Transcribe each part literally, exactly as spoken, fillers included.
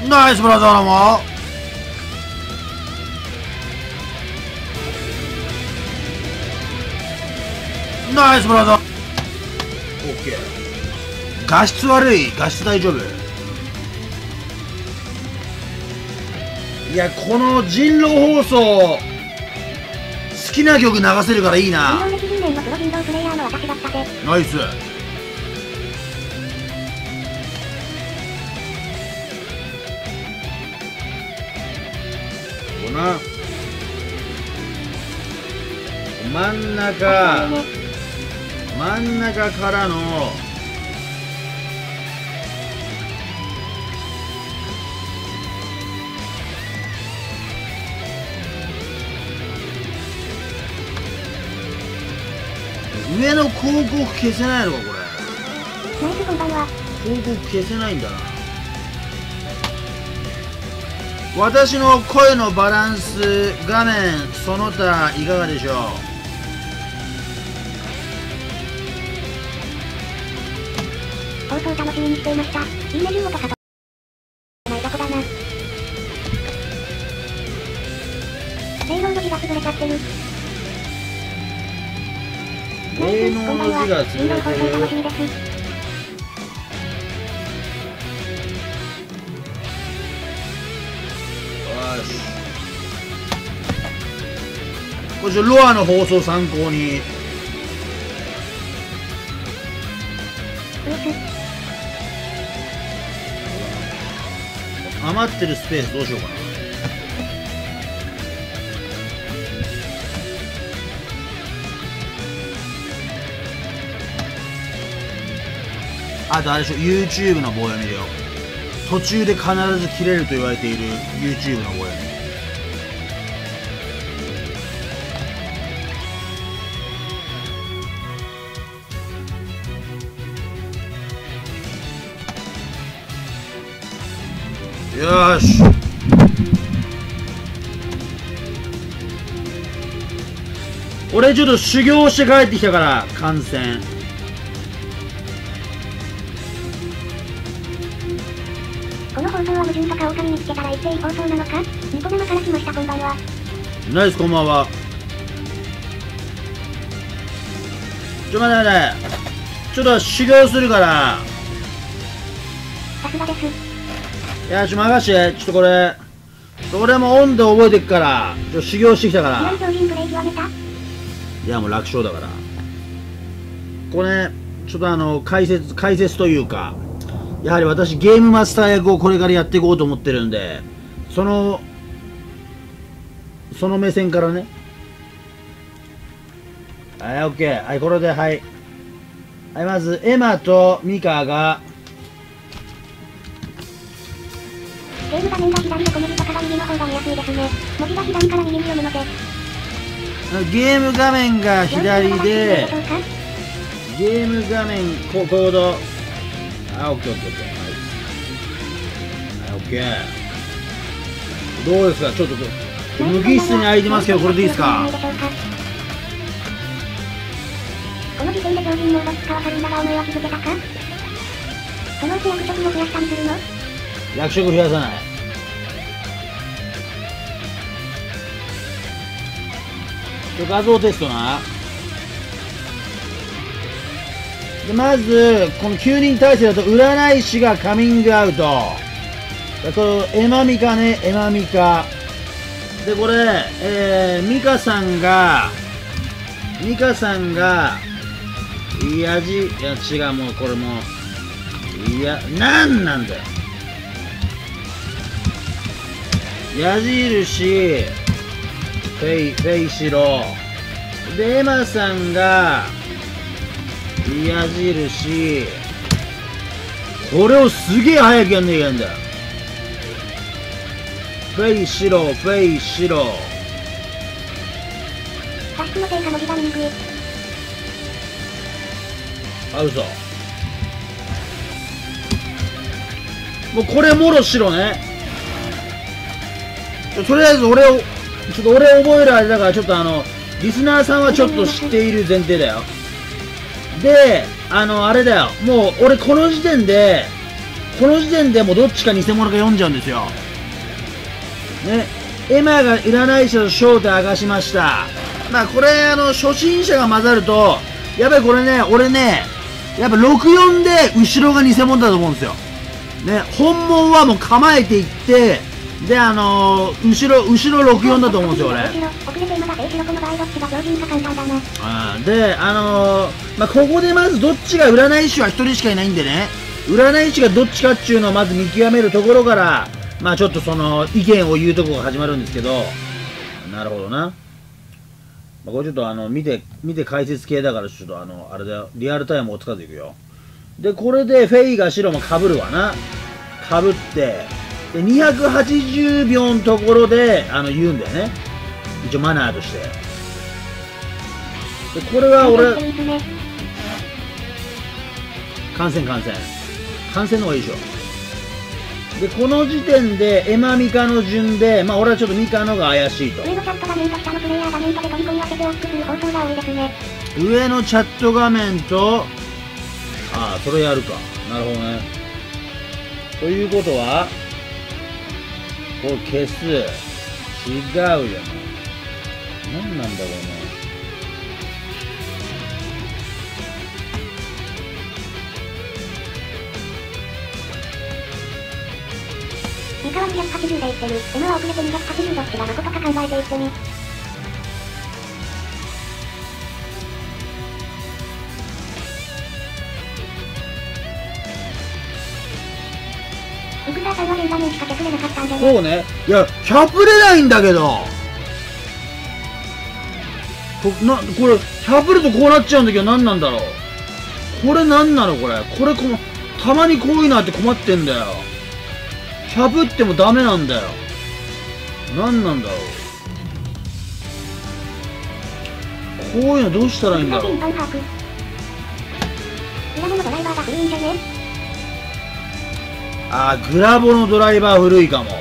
ナイスブラザーラモ。ナイスブラザー。オッケー。画質悪い。画質大丈夫。いや、この人狼放送好きな曲流せるからいいな。ナイス。この真ん中真ん中からの上の広告消せないのかこれ。広告消せないんだな。私の声のバランス画面その他いかがでしょう。 放送楽しみにしていました。いいねじゅうをとかとないとこだな。霊能の字が潰れちゃってる。 霊能の字が潰れてる。 楽しみです。 これロアの放送参考に。余ってるスペースどうしようかな。あとあれでしょ、 YouTube の棒読みだよ。途中で必ず切れると言われている YouTube の棒読み。よーし。俺ちょっと修行して帰ってきたから観戦。 この放送は矛盾とか狼見つけたら一斉放送なのか。ニコ生から来ました。こんばんは。 ナイス、こんばんは。ちょ待って待って、ちょっと修行するから。 さすがです。 いや、ちょ任して、ちょっとこれ俺もオンで覚えてっから、ちょっと修行してきたから。 いや、もう楽勝だから。これちょっとあの解説解説というか、やはり私ゲームマスター役をこれからやっていこうと思ってるんで、そのその目線からね。はい、オッケー。はい、これで、はい、はい、まずエマとミカがゲーム画面が左で小文字とかが右の方が見やすいですね。文字が左から右に読むので。 ゲーム画面が左で、ゲーム画面コード、あ、オッケーオッケーオッケー、はい、はい、オッケー。どうですか、ちょっと無機質に空いてますけど、これでいいですか。 この時点で標準モード使わさるんだが、お前は気づけたか。そのうち役職も増やしたりするの。 役職増やさない。画像テストな。でまずこのきゅうにん体制だと占い師がカミングアウト。このエマミカね、エマミカで、これ、えー、ミカさんがミカさんがいやじいや違う、もうこれもいやなんなんだよ。矢印フェイ、フェイシロで、エマさんが矢印、これをすげえ早くやんねえかんだよ。フェイシロ、フェイシロ。 画質の低下文字が見にくい。 あ、嘘。もうこれもろ白ね。とりあえず俺をちょっと俺覚えるあれだから、ちょっとあのリスナーさんはちょっと知っている前提だよ。で、あのあれだよ、もう俺この時点でこの時点でもうどっちか偽物か読んじゃうんですよ。ね、エマが占い師の正体明かしました。まあこれあの初心者が混ざるとやっぱりこれね、俺ねやっぱろくよんで後ろが偽物だと思うんですよね。本物はもう構えていってであのー、後ろ後ろろくよんだと思うんですよ俺。あであのー、まあここでまずどっちが占い師はひとりしかいないんでね、占い師がどっちかっていうのをまず見極めるところからまあちょっとその意見を言うところが始まるんですけど、なるほどな。まあ、これちょっとあの見て見て解説系だからちょっとあのあれだよ、リアルタイムをつかずいくよ。でこれでフェイが白もかぶるわな。かぶってでにひゃくはちじゅうびょうのところであの言うんだよね、一応マナーとして。でこれは俺観戦観戦観戦の方がいいでしょ。でこの時点でエマミカの順で、まあ俺はちょっとミカのが怪しいと。上のチャット画面と下のプレイヤー画面とで取り込み分けて大きくする方法が多いですね。上のチャット画面と、ああそれやるか。なるほどね。ということはこれ消す、違うじゃん。何なんだろうね。ミカはにひゃくはちじゅうで言ってる。エマは遅れてにひゃくはちじゅうどっちが誠か考えていってみ。イクサーさんは現場面しかキャプれなかったんじゃね。そうね。いや、キャプれないんだけど。こなこれ、キャプるとこうなっちゃうんだけど何なんだろう。これ何なのこれ。これこま、たまにこういうのあって困ってんだよ。キャブってもダメなんだよ。何なんだろう。こういうのどうしたらいいんだろう。あー、グラボのドライバー古いかも。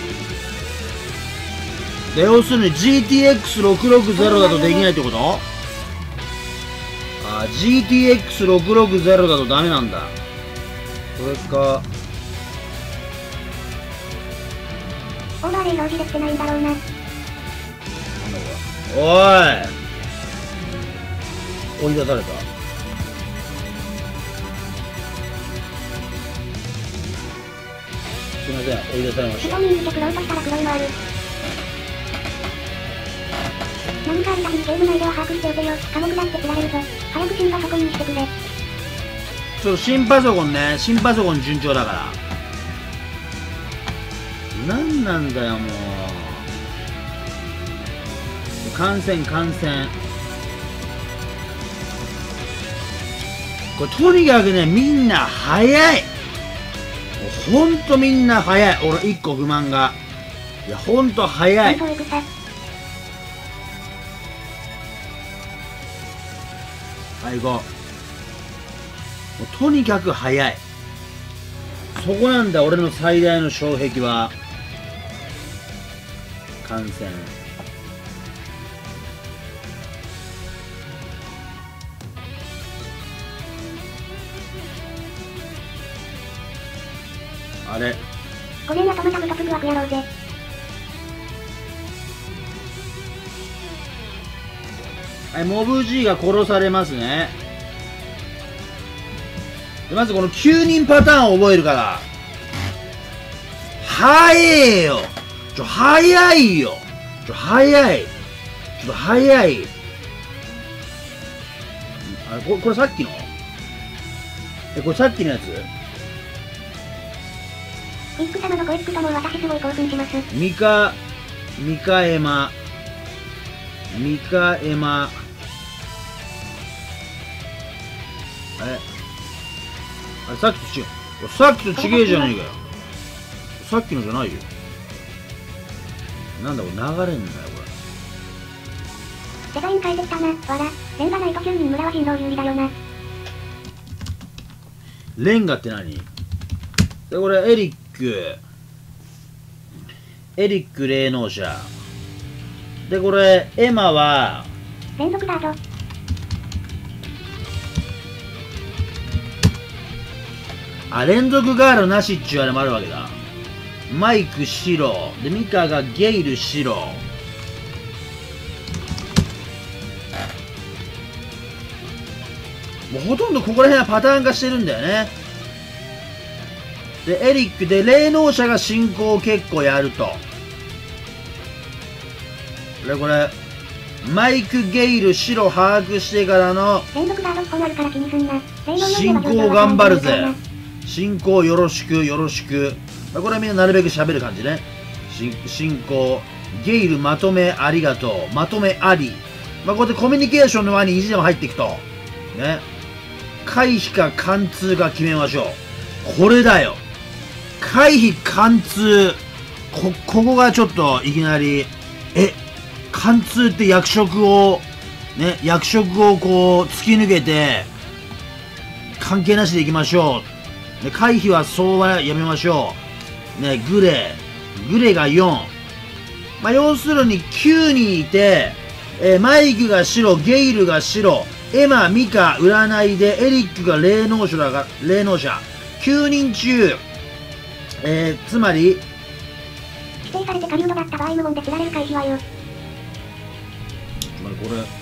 で要するに ジーティーエックスろくろくゼロ だとできないってこと？あー ジーティーエックスろくろくゼロ だとダメなんだ。これか。オーバーレイ表示できてないんだろうな。おい追い出された。すいません、追い出されました。何かあるたびにゲーム内容を把握しておけよ。科目だって釣られるぞ。早く新パソコンにしてくれ。ちょっと新パソコンね、新パソコン順調だから。なんなんだよもう。観戦観戦。これとにかくね、みんな早い。ほんとみんな早い。俺一個不満が。いやほんと早い。はい行こう。もうとにかく早い。そこなんだ俺の最大の障壁は。観戦。あれごめん、後のタブトプグ枠やろうぜ。はい、モブ G が殺されますね。でまずこのきゅうにんパターンを覚えるから。早えよ。ちょ、早いよ。ちょ、早い。ちょっと早い。あれ、これ、これさっきのえ、これさっきのやつイック様の声聞くともう私すごい興奮します。ミカ、ミカエマ、ミカエマ、あれあれさっきと違う。さっきと違えじゃねえかよ。さっきのじゃないよ。なんだこれ流れんだよこれ。デザイン変えてきたな、わら。レンガないときゅうにん村は人狼有利だよな。レンガって何？で、これエリック。エリック霊能者。で、これ、エマは、連続だぞ。 あ、連続ガードなしっちゅうあれもあるわけだ。マイク白。で、ミカがゲイル白。もうほとんどここら辺はパターン化してるんだよね。で、エリックで、霊能者が進行を結構やると。で、これ、マイク、ゲイル、白把握してからの、 連続ガードいっぽんあるから気にすんな。 進行頑張るぜ。進行よろしく、よろしく。これはみんななるべく喋る感じね。進行、ゲイルまとめありがとう。まとめあり。まあ、こうやってコミュニケーションの輪に意地でも入っていくと。ね。回避か貫通か決めましょう。これだよ。回避貫通。こ、ここがちょっといきなり、え、貫通って役職を、ね、役職をこう突き抜けて、関係なしでいきましょう。ね、回避はそうはやめましょう。ね、グレー。グレーがよん。まあ、要するにきゅうにんいて、えー、マイクが白、ゲイルが白、エマ、ミカ、占いで、エリックが霊能者だが、霊能者。きゅうにん中、えー、つまり、 指定されて狩人だった場合無言で知られる回避はよ。 これ、これちょっと待って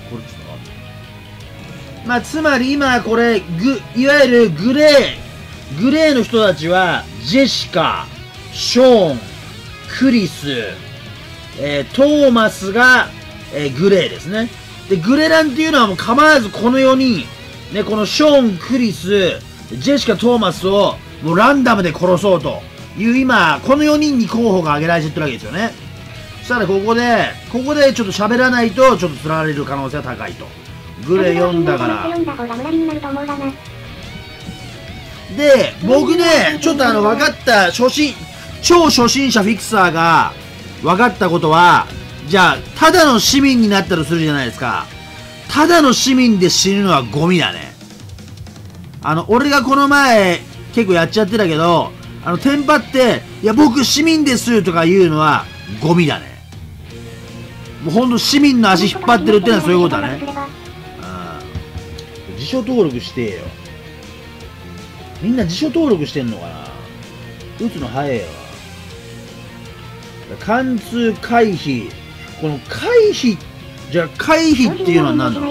。まあ、つまり今これ、グ、いわゆるグレー、グレーの人たちは、ジェシカ、ショーン、クリス、えー、トーマスが、えー、グレーですね。で、グレランっていうのはもう構わずこのよにん、ね、このショーン、クリス、ジェシカ、トーマスをもうランダムで殺そうという今、このよにんに候補が挙げられてるわけですよね。そしたらここで、ここでちょっと喋らないとちょっと釣られる可能性が高いと。グレーよんだから。で、僕ね、ちょっとあの分かった、初心、超初心者フィクサーが分かったことは、じゃあ、ただの市民になったとするじゃないですか。ただの市民で死ぬのはゴミだね。あの、俺がこの前、結構やっちゃってたけど、あの、テンパって、いや、僕市民ですとか言うのは、ゴミだね。もうほんと市民の足引っ張ってるってのはそういうことだね。ああ。辞書登録してよ。みんな辞書登録してんのかな。打つの早えわ。貫通回避。この回避、じゃあ回避っていうのは何だろう。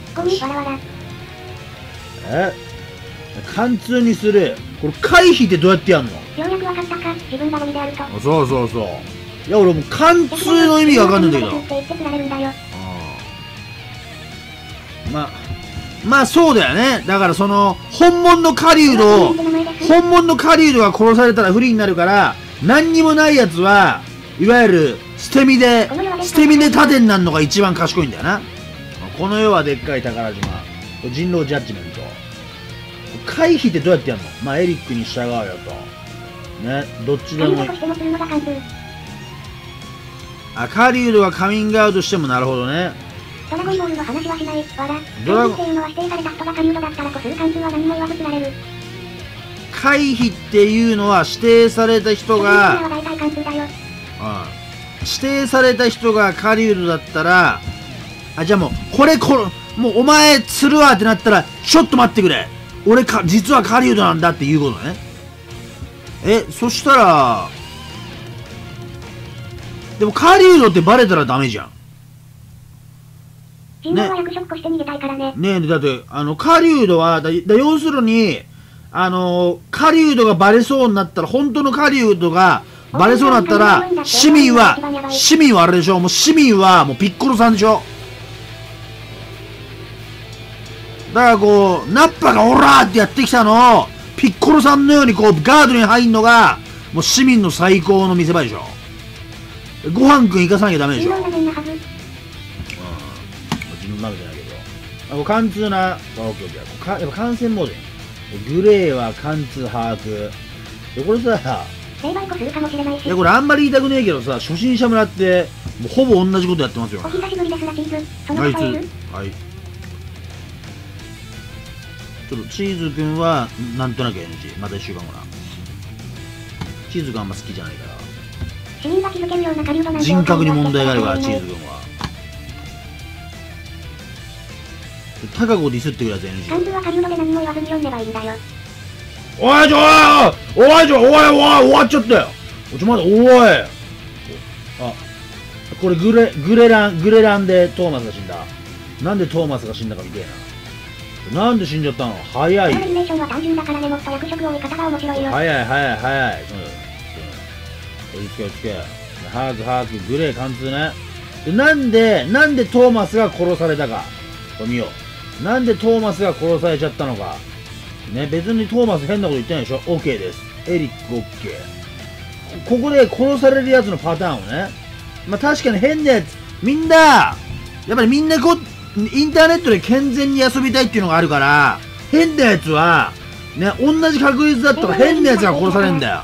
え貫通にする。これ回避ってどうやってやんの。ようやく分かったか、自分がゴミであると。 そうそうそう。いや俺もう貫通の意味が分かんないんだけど。まあ、まあそうだよね。だからその、本物の狩人を、本物の狩人が殺されたら不利になるから、何にもないやつは、いわゆる捨て身で、捨て身で盾になるのが一番賢いんだよな。この世はでっかい宝島。人狼ジャッジメント。回避ってどうやってやるの。まあエリックに従うよと。ね、どっちでも。あ、狩人がカミングアウトしてもなるほどね。 ドラゴンボールの話はしない。わら。ドラゴンっていうのは指定された人が狩人だったらこする貫通は何も言わず釣られる。 回避っていうのは指定された人が、うん、指定された人が狩人だったら、あ、じゃあもう、これこれ、もうお前釣るわってなったら、ちょっと待ってくれ。俺か、実は狩人なんだっていうことね。え、そしたら、でも狩人ってバレたらダメじゃん。 人狼は役職として逃げたいからね。 ねえ、だって、あの、狩人は、だ、だ要するに、あの、狩人がバレそうになったら、本当の狩人がバレそうになったら、市民は、市民はあれでしょ、もう市民はもうピッコロさんでしょ。だからこう、ナッパがオラーってやってきたのを、ピッコロさんのようにこう、ガードに入んのが、もう市民の最高の見せ場でしょ。ご飯くん行かさなきゃダメでしょ。うん。自分負けてないけど。あ、これ貫通な、あ、オッケーオッケー。かやっぱ感染モードや。グレーは貫通把握。で、これさ、いや、これあんまり言いたくねえけどさ、初心者村って、もうほぼ同じことやってますよ。 お久しぶりですな、チーズ。そのあいつ、はい。ちょっとチーズくんは、なんとなく エヌジー。また一週間後な。チーズくんあんま好きじゃないから。人格に問題があるから、チーズくんは。高子ディスってくるやつ エヌジー。 貫通は狩人で何も言わずに読めばいいんだよ。 おいちょおいおいちょおいおい終わっちゃったよ。ちょ待っておい。あこれグレグレラングレランでトーマスが死んだ。なんでトーマスが死んだかみたいな。なんで死んじゃったの。早い。 アニメーションは単純だからね、もっと役職を見方が面白いよ。 早い早い早い。うん。落ち着け落ち着け。早く早くグレー貫通ね。でなんでなんでトーマスが殺されたか。これ見よう。なんでトーマスが殺されちゃったのか。ね、別にトーマス変なこと言ってないでしょ。 OK です。エリック OK。 ここで殺されるやつのパターンをね、まあ確かに変なやつみんなやっぱりみんなこインターネットで健全に遊びたいっていうのがあるから、変なやつはね同じ確率だったら変なやつが殺されるんだよ。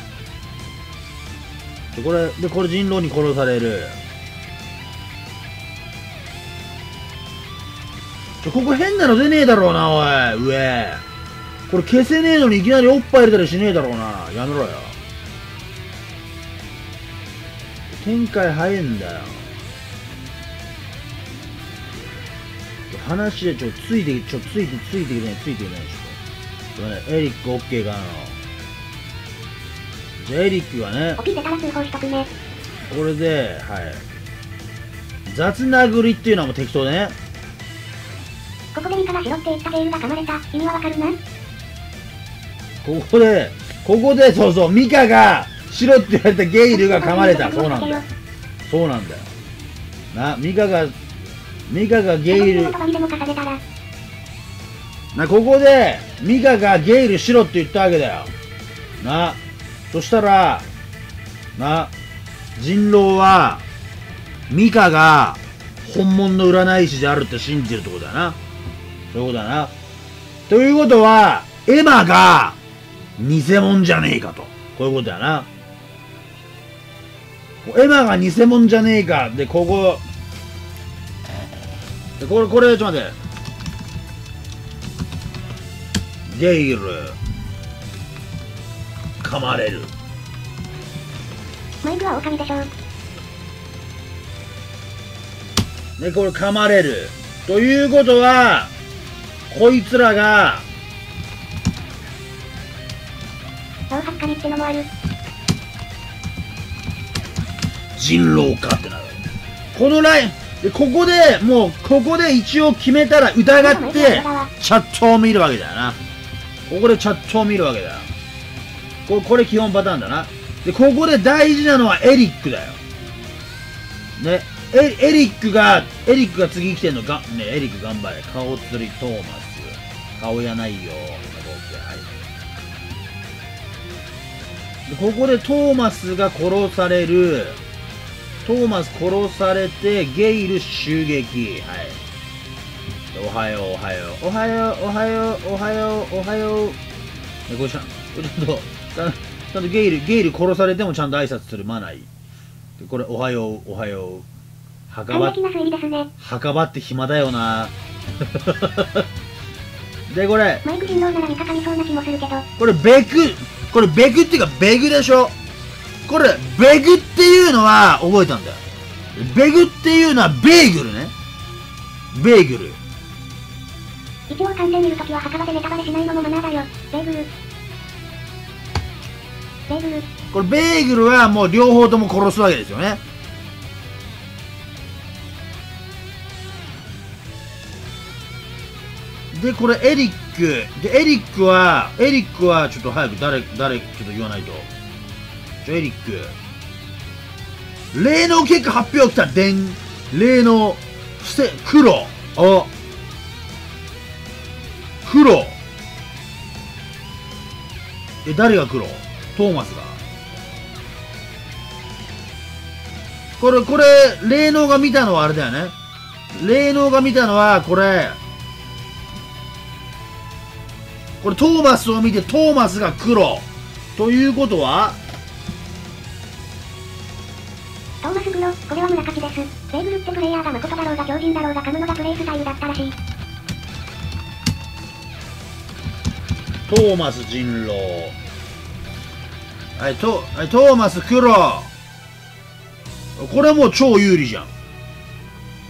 でこれでこれ人狼に殺される。ちょここ変なの出ねえだろうなおい上。これ消せねえのにいきなりおっぱい入れたりしねえだろうな。やめろよ。展開早いんだよ。話でちょっとついてちょっとついてついてきてないついてきてないちょっと。エリック OK かな。じゃあエリックがね。 オピ出たら通報しとくね。 これではい雑殴りっていうのはもう適当でね。 ここでミカがしろって言ったゲイルが噛まれた意味はわかるな。 ここでここでそうそうミカがしろって言われたゲイルが噛まれた。そうなんだよそうなんだよな。ミカがミカがゲイルなここでミカがゲイルしろって言ったわけだよな。そしたらな人狼はミカが本物の占い師であるって信じてるってことだな。そういうことだな。ということはエマが偽物じゃねえかと、こういうことだな。エマが偽物じゃねえかで、ここでこれこれちょっと待って。ゲイル噛まれる。 マイクは狼でしょ。 でこれ噛まれるということはこいつらが青はっかりってのもある。 人狼かってなる。このラインでここでもうここで一応決めたら疑ってチャットを見るわけだよな。ここでチャットを見るわけだよ。ここれ基本パターンだな。でここで大事なのはエリックだよね。エ, エリックがエリックが次来てんのがね。エリック頑張れ。顔釣りトーマス顔やないよ。でここでトーマスが殺される。トーマス殺されてゲイル襲撃。はい。おはようおはようおはようおはようおはようおはよう。これちゃんこれちゃんとちゃんちゃんとゲイルゲイル殺されてもちゃんと挨拶するマナー。これおはようおはよう。墓場墓場って暇だよな。でこれマイク人狼なら見かかりそうな気もするけど、 これベクこれベクっていうかベグでしょ。これベグっていうのは覚えたんだよ。ベグっていうのはベーグルね。ベーグル一応完全見るときは墓場でネタバレしないのもマナーだよ。ベーグルベーグルこれベーグルはもう両方とも殺すわけですよね。でこれエリックでエリックはエリックはちょっと早く誰誰ちょっと言わないと。ちょエリック霊能結果発表きた。でん霊能伏せ黒あ黒え誰が黒。トーマスがこれこれ霊能が見たのはあれだよね。霊能が見たのはこれこれトーマスを見てトーマスが黒ということはトーマス黒これは村上です。ベーグルってプレイヤーが誠だろうが強靭だろうが噛むのがプレイスタイルだったらしい。 トーマス人狼はいトはいトーマス黒これはもう超有利じゃん。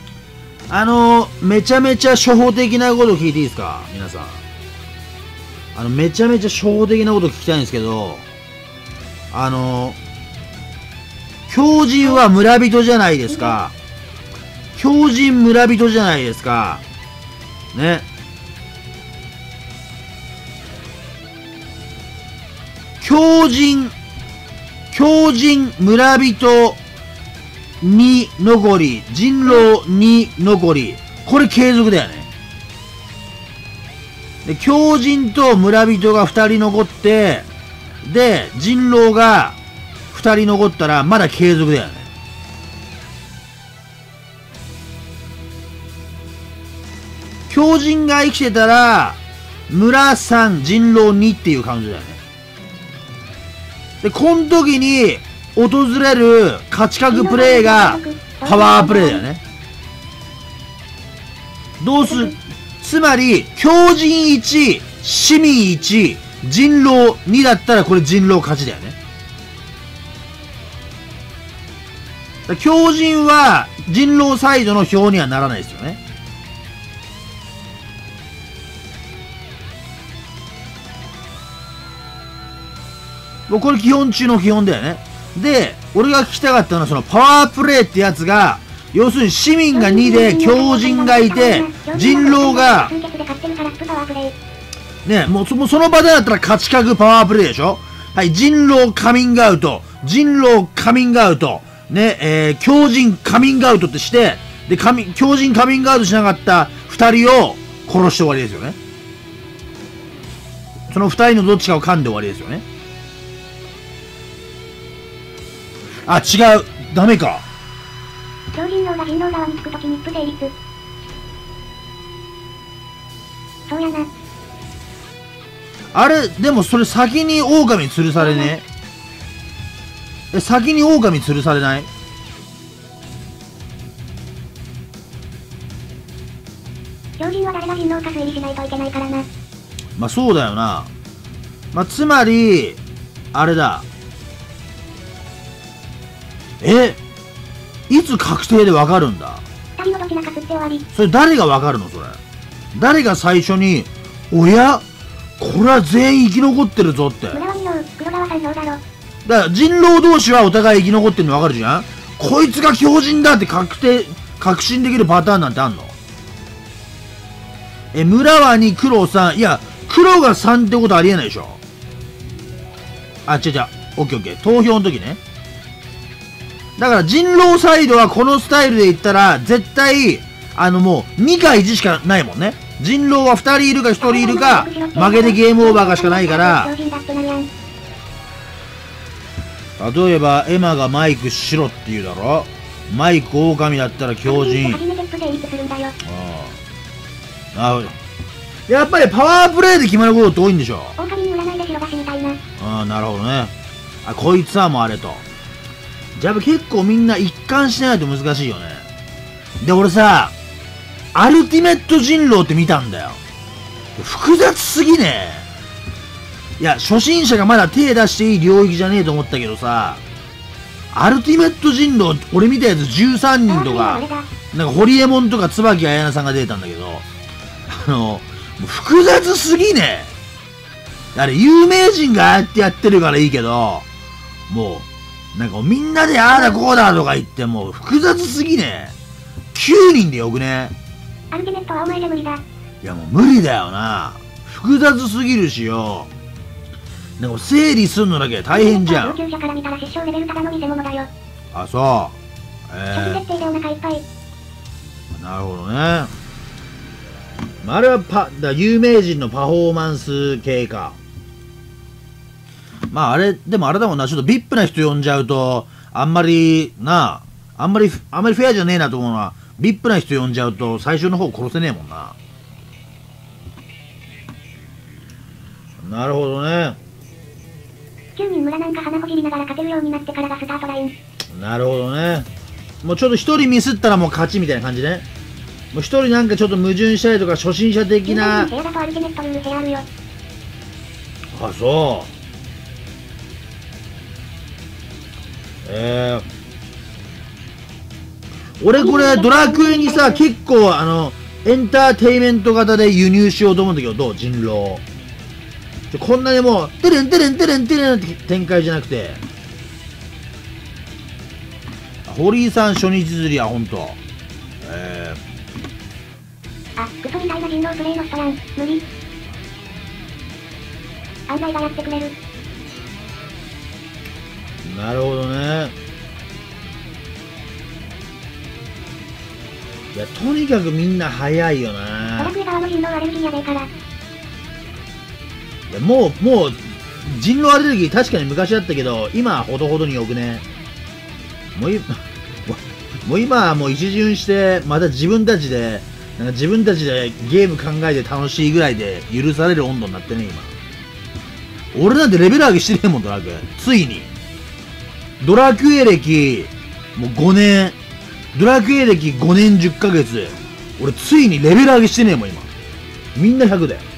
あのー、めちゃめちゃ初歩的なこと聞いていいですか皆さん。 あの、めちゃめちゃ初歩的なこと聞きたいんですけど、あの、狂人は村人じゃないですか。狂人村人じゃないですか。ね。狂人、狂人村人に残り、人狼に残り。これ継続だよね。で、狂人と村人が二人残って、で、人狼が二人残ったら、まだ継続だよね。狂人が生きてたら、村さん、人狼にっていう感じだよね。で、この時に、訪れる勝ち確プレイが、パワープレイだよね。どうす、つまり、狂人いち、市民いち、人狼にだったらこれ人狼勝ちだよね。狂人は人狼サイドの票にはならないですよね。もうこれ基本中の基本だよね。で、俺が聞きたかったのはそのパワープレイってやつが、要するに市民がにで狂人がいて、人狼が、ね、もう そ, もうその場でだったら勝ち確パワープレイでしょ。はい、人狼カミングアウト、人狼カミングアウト、ね、えー、狂人カミングアウトってして、で、狂人カミングアウトしなかった二人を殺して終わりですよね。その二人のどっちかを噛んで終わりですよね。あ、違う。ダメか。 狂人狼が人狼側につくときに一歩成立。そうやな。 あれ、でもそれ先に狼に吊るされねえ。え、先に狼吊るされない？ 狂人は誰が人狼か推理しないといけないからな。 まあそうだよな。まあつまり、あれだ。え、いつ確定でわかるんだ？ 二人のどちらか釣って終わり。 それ誰がわかるのそれ。誰が最初に、おやこれは全員生き残ってるぞって。 村はに票、黒川さん票だろ。 だから人狼同士はお互い生き残ってるのわかるじゃん。こいつが狂人だって確定、確信できるパターンなんてあんの？え、村はに黒さん、いや、黒がさんってことありえないでしょ。あ、違う違う。オッケーオッケー。投票の時ね。だから人狼サイドはこのスタイルで言ったら、絶対、あのもう、にかいちしかないもんね。人狼はふたりいるかひとりいるか、負けでゲームオーバーかしかないから、例えば、エマがマイク白って言うだろ。マイク狼だったら狂人。ああ。なるほど。やっぱりパワープレイで決まることって多いんでしょ。 狼に占いで白出しみたいな。 ああ、なるほどね。あ、こいつはもうあれと。じゃあ結構みんな一貫しないと難しいよね。で、俺さ、アルティメット人狼って見たんだよ。複雑すぎねえ。いや、初心者がまだ手出していい領域じゃねえと思ったけどさ、アルティメット人狼、俺見たやつじゅうさんにんとか、なんかホリエモンとか椿彩菜さんが出てたんだけど、あの、もう複雑すぎねえ。あれ、有名人がああやってやってるからいいけど、もう、なんかみんなでああだこうだとか言ってもう複雑すぎねえ。きゅうにんでよくね。 アルティメットはお前じゃ無理だ。 いやもう無理だよな。複雑すぎるしよ。なんか整理すんのだけ大変じゃん。 上級者から見たら失笑レベルただの偽物だよ。 あ、そう。え初期設定でお腹いっぱい。 なるほどね。まあ、あれはパ、だ有名人のパフォーマンス系か。まああれ、でもあれだもんな、ちょっとビップな人呼んじゃうと、あんまりな、あんまり、あんまりフェアじゃねえなと思うのは、ビップな人呼んじゃうと最初の方殺せねえもんな。なるほどね。 きゅうにん村なんか鼻ほじりながら勝てるようになってからがスタートライン。 なるほどね。もうちょっと一人ミスったらもう勝ちみたいな感じね。もう一人なんかちょっと矛盾したりとか初心者的な。 部屋だとアルティメットルール部屋あるよ。 あ、そう。えー、俺これドラクエにさ結構あのエンターテイメント型で輸入しようと思うんだけどどう？人狼ちょこんなにもうテレンテレンテレンテレンって展開じゃなくて、堀井さん初日釣りやほんと。えー、あ、クソみたいな人狼プレイの人やん。無理。案内がやってくれる。 なるほどね。いや、とにかくみんな早いよな。 ドラクエ側の人狼アレルギーやべえから。いや、もう、もう、人狼アレルギー確かに昔あったけど、今はほどほどによくね。もうい、もう今はもう一巡して、また自分たちで、なんか自分たちでゲーム考えて楽しいぐらいで許される温度になってね、今。俺なんてレベル上げしてねえもん、ドラクエ。ついに。ドラクエ歴、もうごねん。ドラクエ歴ごねんじゅっかげつ。俺ついにレベル上げしてねえもん、今。みんなひゃくだよ。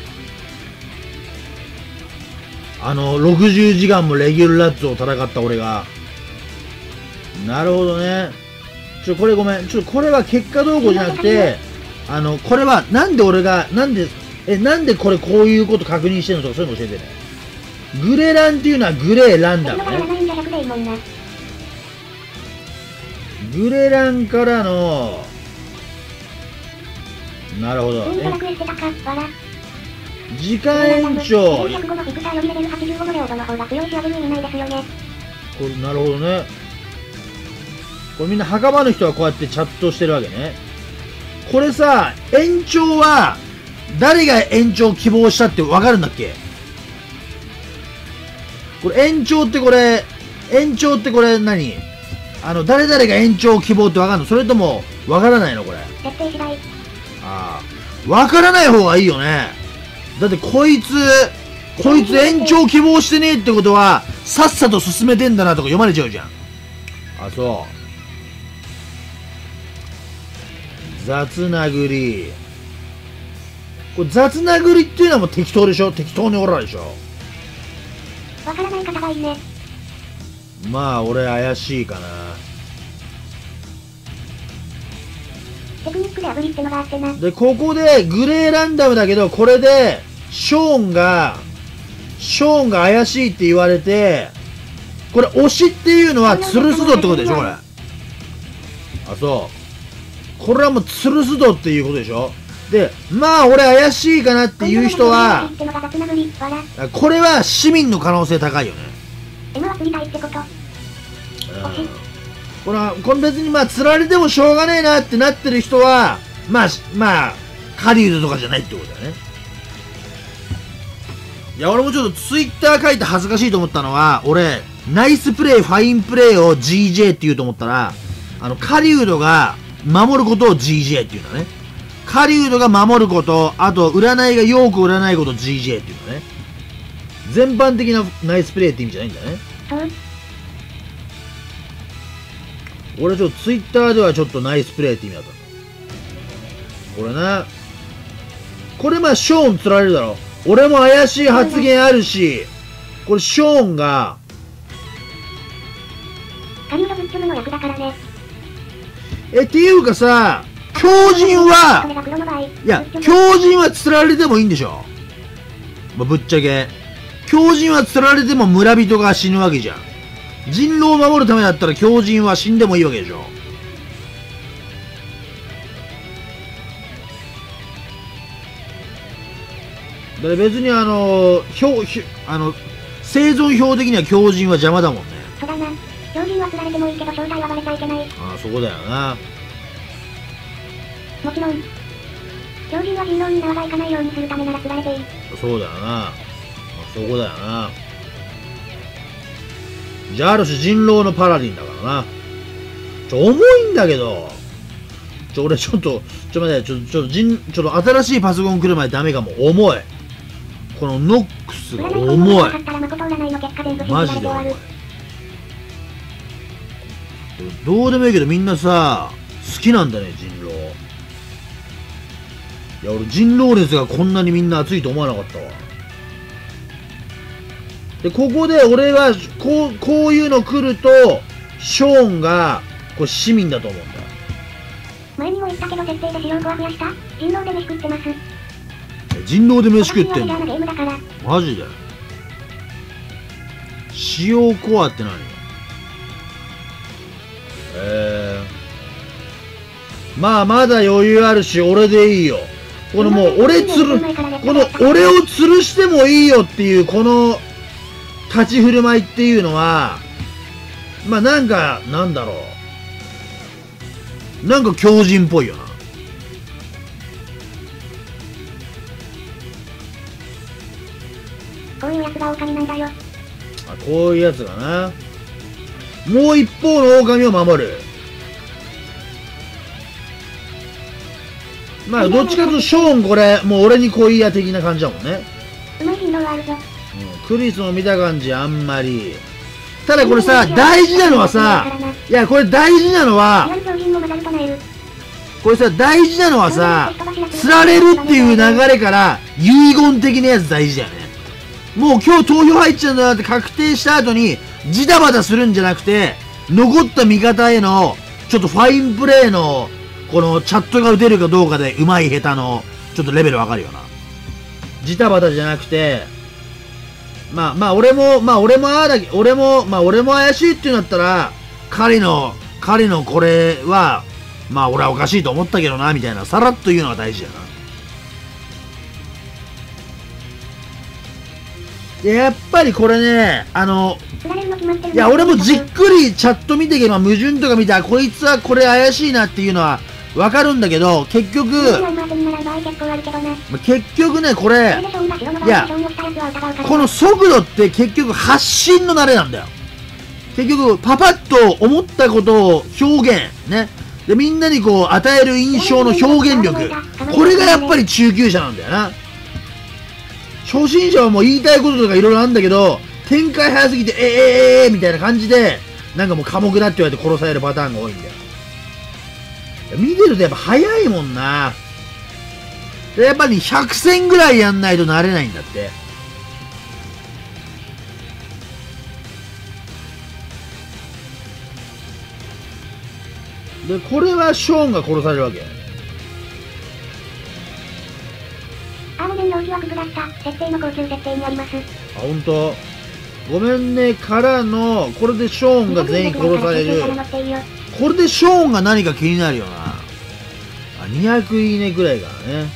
あの、ろくじゅうじかんもレギュラーラッツを戦った俺が。なるほどね。ちょ、これごめん。ちょっとこれは結果動向じゃなくて、あの、これはなんで俺が、なんで、え、なんでこれこういうこと確認してんのとかそういうの教えてね。グレランっていうのはグレーランダムね。グレランからの、なるほど。え時間延長。これ、なるほどね。これみんな墓場の人はこうやってチャットしてるわけね。これさ、延長は、誰が延長希望したってわかるんだっけ？これ延長ってこれ、延長ってこれ何？あの、誰々が延長希望ってわかるの？それとも、わからないのこれ。 設定次第。 ああ。わからない方がいいよね。だってこいつ、こいつ延長希望してねえってことは、さっさと進めてんだなとか読まれちゃうじゃん。あ、そう。雑殴り。これ雑殴りっていうのはもう適当でしょ？適当におらでしょ？ わからない方がいいね。 まあ俺怪しいかな。 テクニックで炙りってのがあってな。 で、ここでグレーランダムだけど、これでショーンがショーンが怪しいって言われて、これ推しっていうのは吊るすぞってことでしょこれ。あ、そうこれはもう吊るすぞっていうことでしょ。で、まあ俺怪しいかなっていう人は、これは市民の可能性高いよね。 エマは釣りたいってこと。 この、これ別にまあ釣られてもしょうがねえなってなってる人は、まあ、まあ、狩人とかじゃないってことだよね。いや、俺もちょっとツイッター書いて恥ずかしいと思ったのは、俺、ナイスプレイ、ファインプレイを ジージェー って言うと思ったら、あの、狩人が守ることを ジージェー って言うんだね。狩人が守ること、あと、占いがよく占いことを ジージェー って言うんだね。全般的なナイスプレイって意味じゃないんだね。俺ちょっとツイッターではちょっとナイスプレイって意味だった。これな。これまあショーン釣られるだろ。俺も怪しい発言あるし、これショーンが、 狩人ぶっちょむの役だからね。 え、っていうかさ、狂人は、いや、狂人は釣られてもいいんでしょ。まあ、ぶっちゃけ。狂人は釣られても村人が死ぬわけじゃん。人狼を守るためだったら狂人は死んでもいいわけでしょ。だから別にあの、表、あの、生存標的には狂人は邪魔だもんね。 そうだな。狂人は釣られてもいいけど正体はバレちゃいけない。 ああ、そこだよな。 もちろん。狂人は人狼に縄がいかないようにするためなら釣られていい。 そうだよな。そこだよな。じゃあある種人狼のパラディンだからな。ちょ、重いんだけど。ちょ、俺ちょっと、ちょ、待って、ちょ、ちょ、人、ちょっと新しいパソコン来るまでダメかも。重い。このノックスが重い。マジで重い。どうでもいいけどみんなさ、好きなんだね、人狼。いや、俺人狼熱がこんなにみんな熱いと思わなかったわ。で、ここで俺は、こう、こういうの来ると、ショーンが、これ市民だと思うんだ。 前にも言ったけど設定で資料コア増やした人狼で飯食ってます。 人狼で飯食ってんの。 ゲームだから。 マジで。塩コアって何？えー、まあまだ余裕あるし俺でいいよ。このもう俺つる、この俺を吊るしてもいいよっていうこの立ち振る舞いっていうのは、まあなんかなんだろう、なんか強靭っぽいよな。 こういうやつが狼なんだよ。 あ、こういうやつがな。もう一方の狼を守る。まあどっちかというとショーンこれもう俺に恋や的な感じだもんね。 うまい人狼はあるぞ。 うん、クリスも見た感じあんまり。ただこれさ、大事なのはさ、いやこれ大事なのは、これさ大事なのはさ、釣られるっていう流れから遺言的なやつ大事だよね。もう今日投票入っちゃうんだなって確定した後にジタバタするんじゃなくて、残った味方へのちょっとファインプレーのこのチャットが打てるかどうかで上手い下手のちょっとレベルわかるよな。ジタバタじゃなくて、まあまあ俺もまあ俺もああだけ俺もまあ俺も怪しいっていうんだったら、彼の彼のこれはまあ俺はおかしいと思ったけどなみたいなさらっと言うのが大事だな。でやっぱりこれね、あのいや俺もじっくりチャット見てけば矛盾とか見たらこいつはこれ怪しいなっていうのはわかるんだけど、結局結局ねこれいやこの速度って結局発信の慣れなんだよ。結局パパッと思ったことを表現ね、でみんなにこう与える印象の表現力、これがやっぱり中級者なんだよな。初心者はもう言いたいこととかいろいろあるんだけど、展開早すぎてえー、えー、えー、みたいな感じでなんかもう寡黙だって言われて殺されるパターンが多いんだよ。見てるとやっぱ早いもんな。でやっぱりひゃく戦ぐらいやんないとなれないんだって。でこれはショーンが殺されるわけ。 あ、ごめん、納期はクプだった。設定の高級設定にあります。 あ、ほんとごめんねからの、これでショーンが全員殺される。これでショーンが何か気になるよな。あ、にひゃくいいねくらいからね。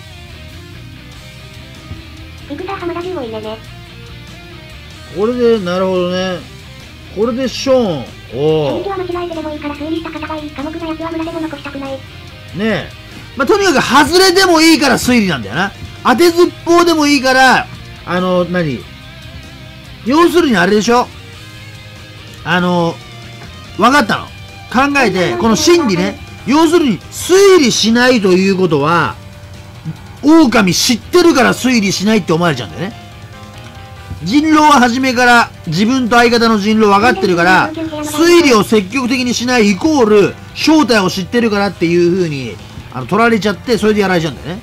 ビクター浜田じゅうもいいねね。 これで、なるほどね。これでショーン。おお。 は間違えてでもいいから推理した方がいい。寡黙なやつは村でも残したくない。ねえ。まあ、とにかく外れでもいいから推理なんだよな。当てずっぽうでもいいから、あの、何要するにあれでしょ、あの、わかったの。考えて、この心理ね。要するに、推理しないということは、狼知ってるから推理しないって思われちゃうんだよね。人狼は初めから自分と相方の人狼分かってるから、推理を積極的にしないイコール、正体を知ってるからっていう風に、あの、取られちゃって、それでやられちゃうんだよね。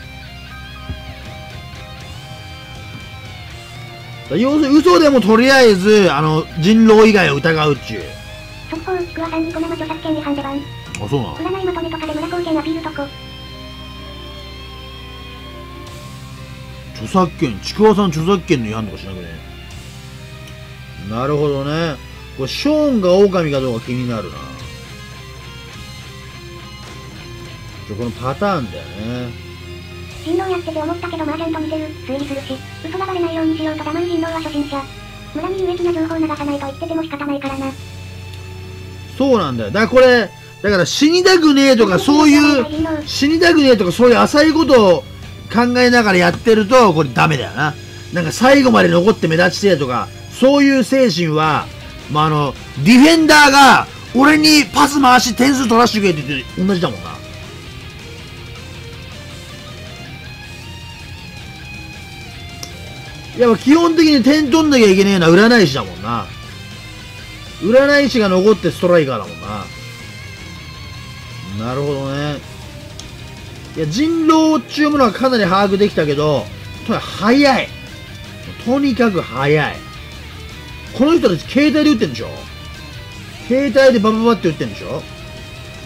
要するに嘘でもとりあえず、あの、人狼以外を疑うっちゅう。 速報、ちくわさんにこ生著作権違反で番。 あ、そうなの？ 占いまとめとかで村貢献アピールとこ。 著作権、ちくわさん著作権の違反とかしなくね。なるほどね。これ、ショーンが狼かどうか気になるな。ちょ、このパターンだよね。 人狼やってて思ったけどマージャンと似てる。推理するし。嘘がバレないようにしようと我慢。人狼は初心者。村に有益な情報を流さないと言ってても仕方ないからな。 そうなんだよ。だからこれ、だから死にたくねえとかそういう、死にたくねえとかそういう浅いことを考えながらやってると、これダメだよな。なんか最後まで残って目立ちてえとか、そういう精神は、まあ、あの、ディフェンダーが俺にパス回し点数取らせてくれって言って同じだもんな。やっぱ基本的に点取んなきゃいけねえのは占い師だもんな。占い師が残ってストライカーだもんな。なるほどね。いや、人狼っていうものはかなり把握できたけど、とにかく早い。とにかく早い。この人たち携帯で打ってんでしょ？携帯でバババって打ってんでしょ？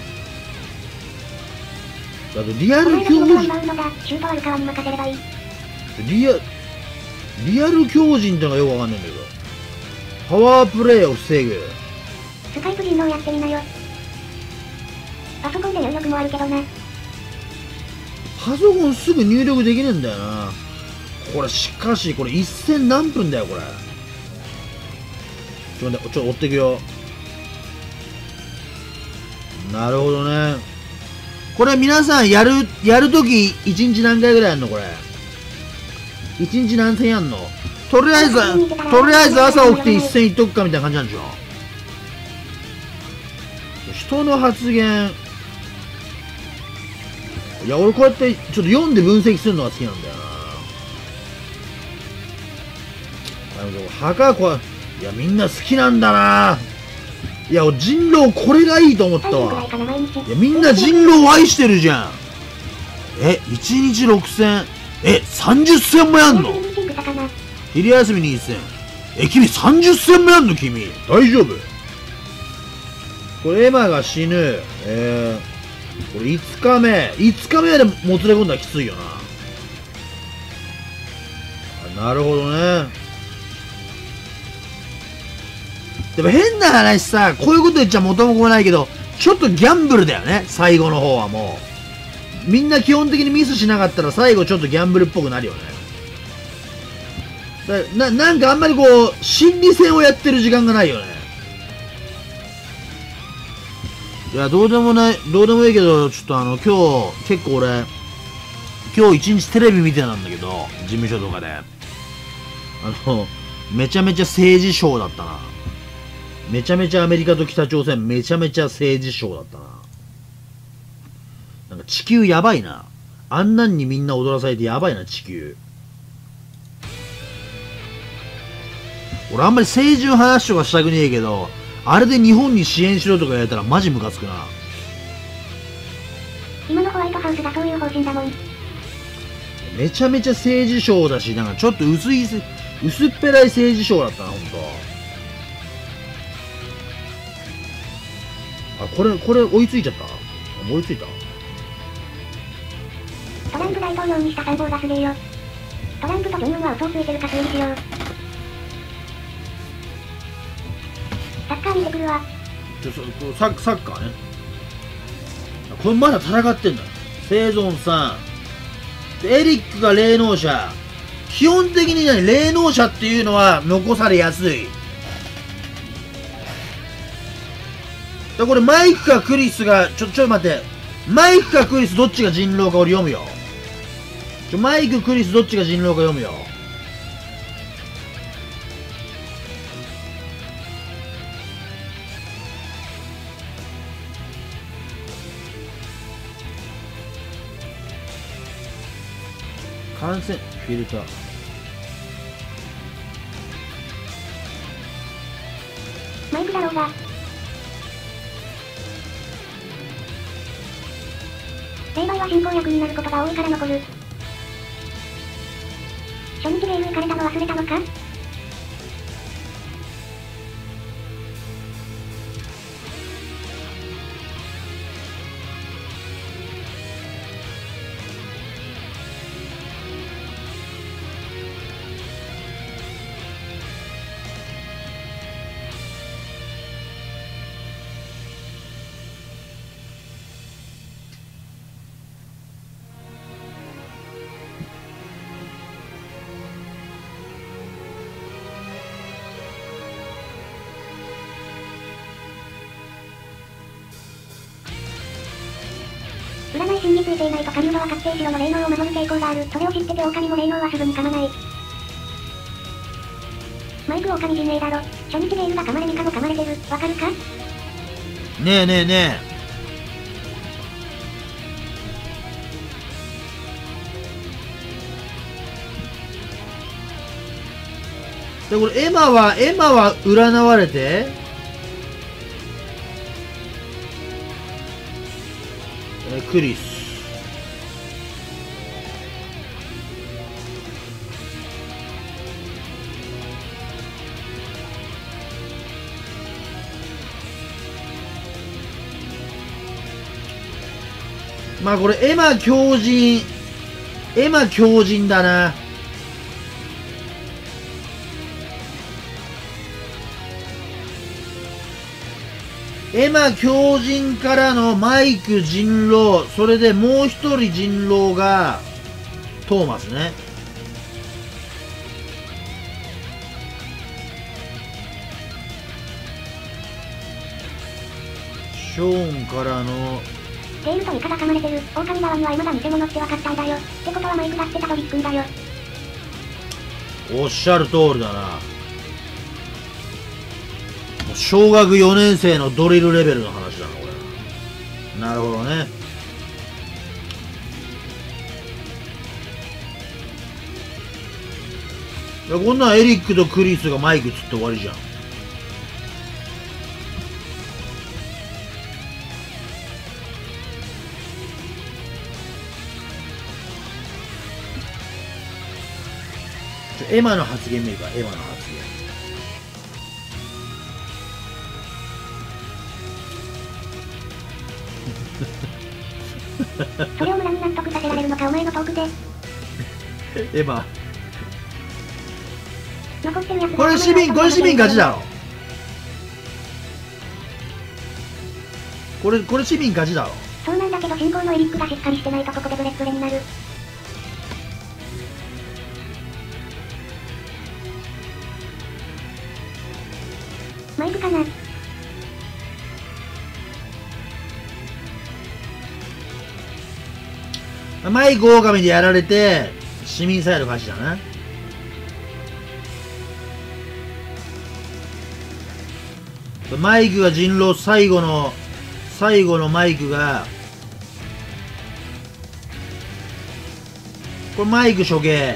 だってリアル競技。 シュートはルカワに任せればいい。 リアリアル強靭ってのがよくわかんないんだけど、パワープレイを防ぐ。 スカイプ人狼やってみなよ。パソコンで入力もあるけどな。 パソコンすぐ入力できねえんだよな。これしかしこれ一戦何分だよこれ。ちょっと待って、ちょっと追っていくよ。なるほどね。これ皆さんやるやるときいちにち何回ぐらいやんのこれ。いちにち何戦やんの。とりあえずとりあえず朝起きて一戦いっとくかみたいな感じなんでしょ。人の発言、いや俺こうやってちょっと読んで分析するのが好きなんだよな。墓こいやみんな好きなんだな。いや人狼これがいいと思ったわ。いやみんな人狼を愛してるじゃん。えいちにちろくせん、えさんじゅっせんもやんの。昼休みにいっせん、え君さんじゅっせんもやんの君。大丈夫。これエマが死ぬ。えー、これいつかめいつかめでもつれ込んだらきついよな。なるほどね。でも変な話さ、こういうこと言っちゃ元も子もないけど、ちょっとギャンブルだよね最後の方は。もうみんな基本的にミスしなかったら最後ちょっとギャンブルっぽくなるよね。だななんかあんまりこう心理戦をやってる時間がないよね。いやどうでもないどうでもいいけど、ちょっとあの今日結構俺今日一日テレビ見てたんだけど、事務所とかであのめちゃめちゃ政治ショーだったな。めちゃめちゃアメリカと北朝鮮めちゃめちゃ政治ショーだったな。なんか地球やばいな。あんなんにみんな踊らされてやばいな地球。俺あんまり政治の話とかしたくねえけど、あれで日本に支援しろとか言われたらマジムカつくな。 今のホワイトハウスがそういう方針だもん。 めちゃめちゃ政治ショーだし、なんかちょっと薄い薄っぺらい政治ショーだったな、ほんと。あ、これ、これ追いついちゃった。追いついた。 トランプ大統領にした参謀がすげえよ。トランプとジョンウンは嘘をついてるか推理しよう。サッカー見てくるわ。 ちょそササッカーね。これまだ戦ってんだ。生存さん。エリックが霊能者。基本的にね、霊能者っていうのは残されやすい。だこれマイクかクリスが、ちょ、ちょ待って。マイクかクリスどっちが人狼か俺読むよ。ちょ、マイク、クリスどっちが人狼か読むよ。感染フィルター。 マイクだろうが。霊媒は進行役になることが多いから残る。初日ゲーム行かれたの忘れたのか？占い師についていないと狩人は確定しろの霊能を守る傾向がある。それを知ってて狼も霊能はすぐに噛まない。マイク狼人霊だろ。初日ゲームが噛まれミカも噛まれてる。わかるか？ ねえねえねえ。でこれエマはエマは占われて、えクリス。まあこれエマ強靭エマ強靭だな。 エマ狂人からのマイク人狼、それでもう一人人狼がトーマスね。ショーンからのゲールとイカが噛まれてる。狼側にはエマが偽物って分かったんだよ。ってことはマイクだってたどり着くんだよ。 おっしゃる通りだな。もう小学よねん生のドリルレベルの話だなこれ。なるほどね。いやこんなんエリックとクリスがマイクつって終わりじゃん。エマの発言見るか、エマの発言。それを村に納得させられるのか、お前のトークで。 エマ。 残ってるやつこれ市民、これ市民勝ちだろ。これ、これ市民勝ちだろ。 そうなんだけど進行のエリックがしっかりしてないとここでブレッブレになる。マイクかな。 マイク狼でやられて市民サイド勝ちだな。マイクが人狼、最後の最後のマイクがこれマイク処刑。え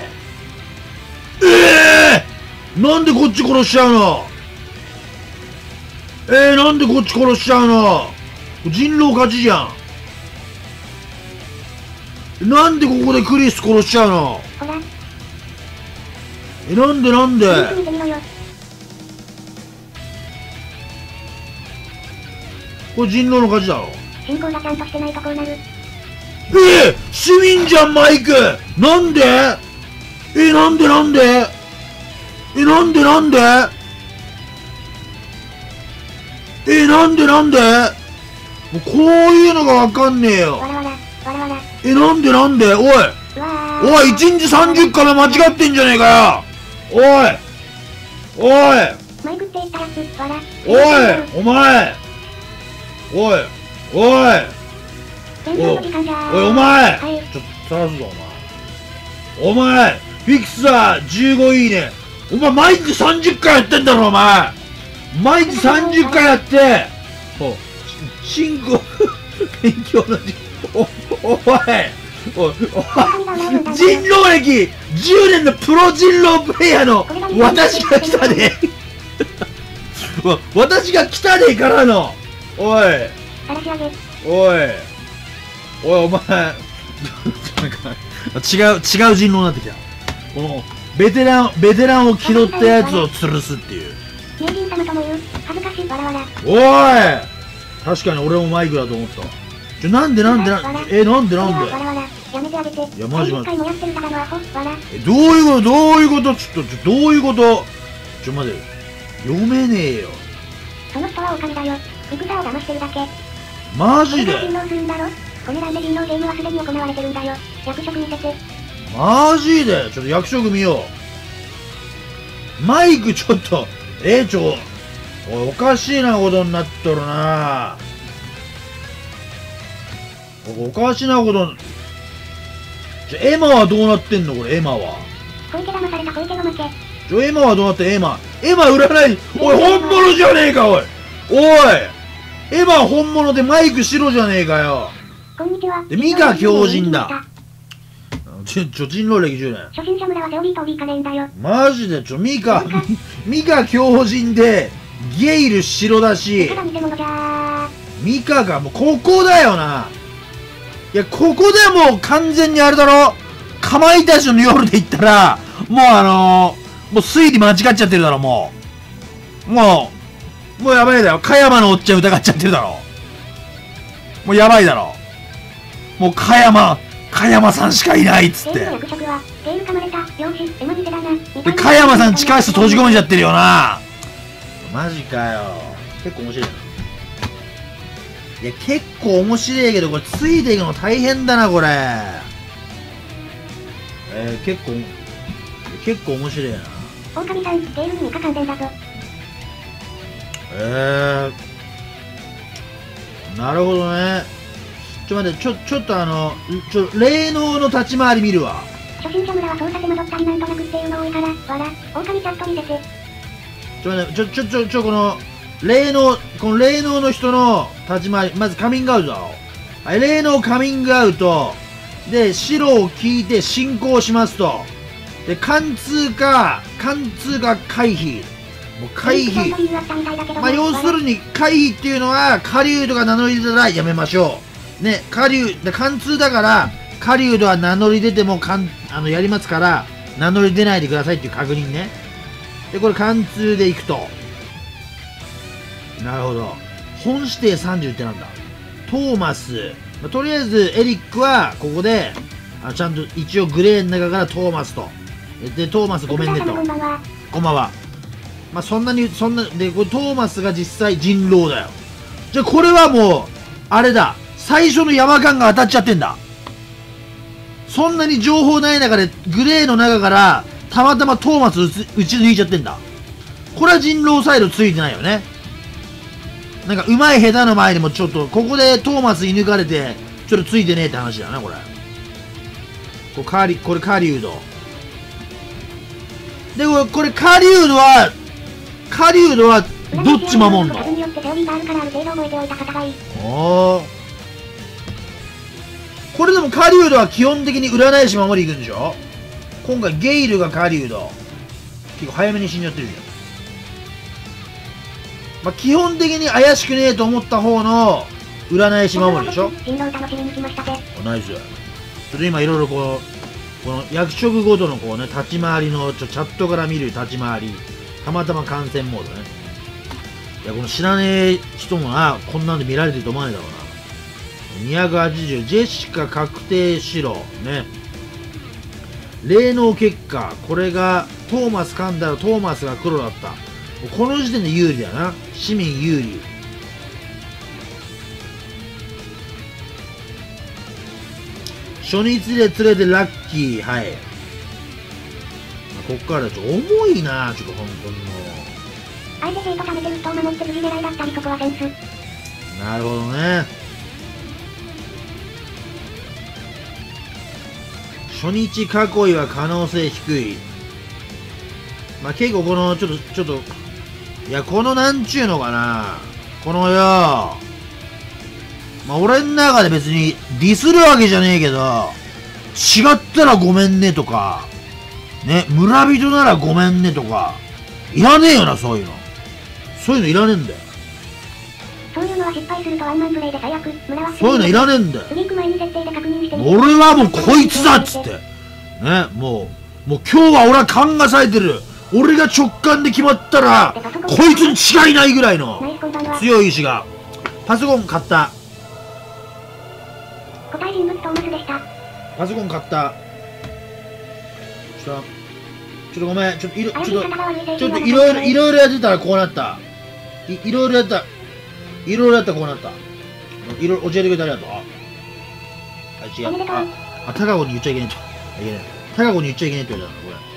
えー、なんでこっち殺しちゃうの。えー、なんでこっち殺しちゃうの。人狼勝ちじゃん。なんでここでクリス殺しちゃうの。 ほら。 え、なんでなんで。これ人狼の勝ちだろ。 進行がちゃんとしてないとこうなる。 えー、市民じゃんマイク。なんで。え、なんでなんで。え、なんでなんで。え、なんでなんで。もうこういうのがわかんねえよ。 わらわらわらわら。 え、なんでなんで。おいおい、いちにちさんじゅっかい間違ってんじゃねえかよ。おいおいマイクって言ったやつ、わら。 おいお前おいおいおいおいお前、はい、ちょっと探すぞお前。お前フィクサーじゅうごいいね。お前毎日さんじゅっかいやってんだろお前。毎日さんじゅっかいやってお進行勉強のじおお前おいおい人狼歴じゅうねんのプロ人狼プレイヤーの私が来たね私が来たねえからのおいおいおいお前違う違う人狼になってきた。このベテランベテランを気取ったやつを吊るすっていう。 名人様とも言う恥ずかしいわらわら。 おい確かに俺もマイクだと思った。ちょなんでなんでなえなんでなんで。 わらわらやめてあげて。 いやマジマジ。 えどういうことどういうことちょっとちょどういうことちょ待て読めねえよ。 その人は狼だよ。戦を騙してるだけ。 マジで。 人狼するんだろ。これらで人狼ゲームはすでに行われてるんだよ。役職見せて。 マジでちょっと役職見よう。マイクちょっとえー、ちょおいおかしいなことになっとるな。おかしなことちょエマはどうなってんのこれ。エマは小池騙された。小池の負け。 ちょエマはどうなってん。エマエマ占いおい本物じゃねえかおいおいエマ本物でマイク白じゃねえかよ。 こんにちは。 でミカ狂人だ。ちょちょ人狼歴じゅうねん。 初心者村はセオリー通りいかねえんだよ。 マジでちょミカミカ狂人でゲイル白だしミカがもうここだよな。いやここでもう完全にあれだろ。かまいたちの夜で言ったらもうあのー、もう推理間違っちゃってるだろ。もうもうもうやばいだろ。加山のおっちゃん疑っちゃってるだろ。もうやばいだろ。もう加山加山さんしかいないっつって。で加山さん地下室閉じ込めちゃってるよな。マジかよ。結構面白いな。 いや、結構面白いけど、これついていくの大変だな、これ。えー、結構、結構面白いな。 狼さん、ゲームに以下関連だぞ。 えー、なるほどね。ちょ、待って、ちょ、ちょっとあの、ちょ、霊能の立ち回り見るわ。 初心者村は操作手間取ったりなんとなくっていうの多いから、わら、狼チャット見せて。 ちょ、待って、ちょ、ちょ、ちょ、ちょ、この、霊能、この霊能の人の立ち回り、まずカミングアウトだろ。はい、霊能カミングアウト。で、白を聞いて進行しますと。で、貫通か、貫通か回避。もう回避。まあ、要するに回避っていうのは、狩人が名乗り出たらやめましょう。ね、狩人、貫通だから、狩人は名乗り出てもかん、あの、やりますから、名乗り出ないでくださいっていう確認ね。で、これ貫通でいくと。なるほど。本指定さんじゅうってなんだ。トーマス。まあ、とりあえず、エリックは、ここで、あちゃんと一応グレーの中からトーマスと。で、トーマスごめんねと。こんばんは。こんばんは。まあ、そんなに、そんな、で、これトーマスが実際人狼だよ。じゃあ、これはもう、あれだ。最初の山間が当たっちゃってんだ。そんなに情報ない中で、グレーの中から、たまたまトーマス打ち、打ち抜いちゃってんだ。これは人狼サイドついてないよね。なんか、うまい下手の前にもちょっと、ここでトーマス射抜かれて、ちょっとついてねえって話だな、これ。これ、カリ、これ、カリウド。で、これ、これ、カリウドは、カリウドは、どっち守んの？おー。これでもカリウドは基本的に占い師守り行くんでしょ？今回、ゲイルがカリウド。結構早めに死んじゃってるじゃん。まあ、基本的に怪しくねえと思った方の占い師守りでしょ。ナイス。ちょっと今いろいろこう、この役職ごとのこうね、立ち回りの、ちょ、チャットから見る立ち回り、たまたま観戦モードね。いや、この知らねえ人もな、こんなんで見られてると思わないだろうな。にひゃくはちじゅう、ジェシカ確定白、ね。霊能結果、これがトーマス噛んだらトーマスが黒だった。この時点で有利だな。市民有利。初日で釣れてラッキー。はい。こっからちょっと重いな、ちょっと本当にもう。 相手生徒貯めてる人を守って無事狙いだったり、そこはセンス。 なるほどね。初日囲いは可能性低い。まあ、結構この、ちょっと、ちょっと、いや、このなんちゅうのかな。このよ、まあ、俺ん中で別にディスるわけじゃねえけど、違ったらごめんねとか、ね、村人ならごめんねとか、いらねえよな、そういうの。そういうのいらねえんだよ。 そういうのは失敗するとワンマンプレイで最悪。村はそういうのいらねえんだよ。 次行く前に設定で確認してみて。 俺はもうこいつだっつって。ね、もう、もう今日は俺は勘が冴えてる。俺が直感で決まったら、こいつに違いないぐらいの強い意志が。パソコン買った。 答え人物トーマスでした。 パソコン買った。ちょっと、ちょっとごめん。ちょっといろ、ちょっと、ちょっといろいろ、いろいろやってたらこうなった。い、いろいろやった。いろいろやったらこうなった。いろいろ教えてくれてありがとう。あ、違う。あ、あ、高子に言っちゃいけないと。いけない。高子に言っちゃいけないって言われたの、これ。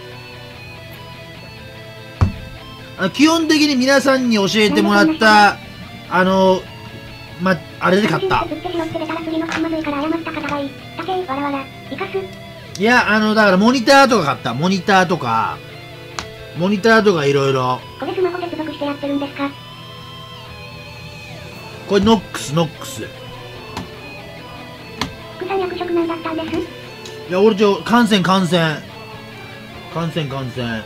基本的に皆さんに教えてもらった、あの、ま、あれで買った。いや、あの、だからモニターとか買った。モニターとか、モニターとかいろいろ。 これスマホ接続してやってるんですか？ これノックス、ノックス。 副さん役職なんだったんです？ いや、俺ちょ、感染、感染。感染、感染。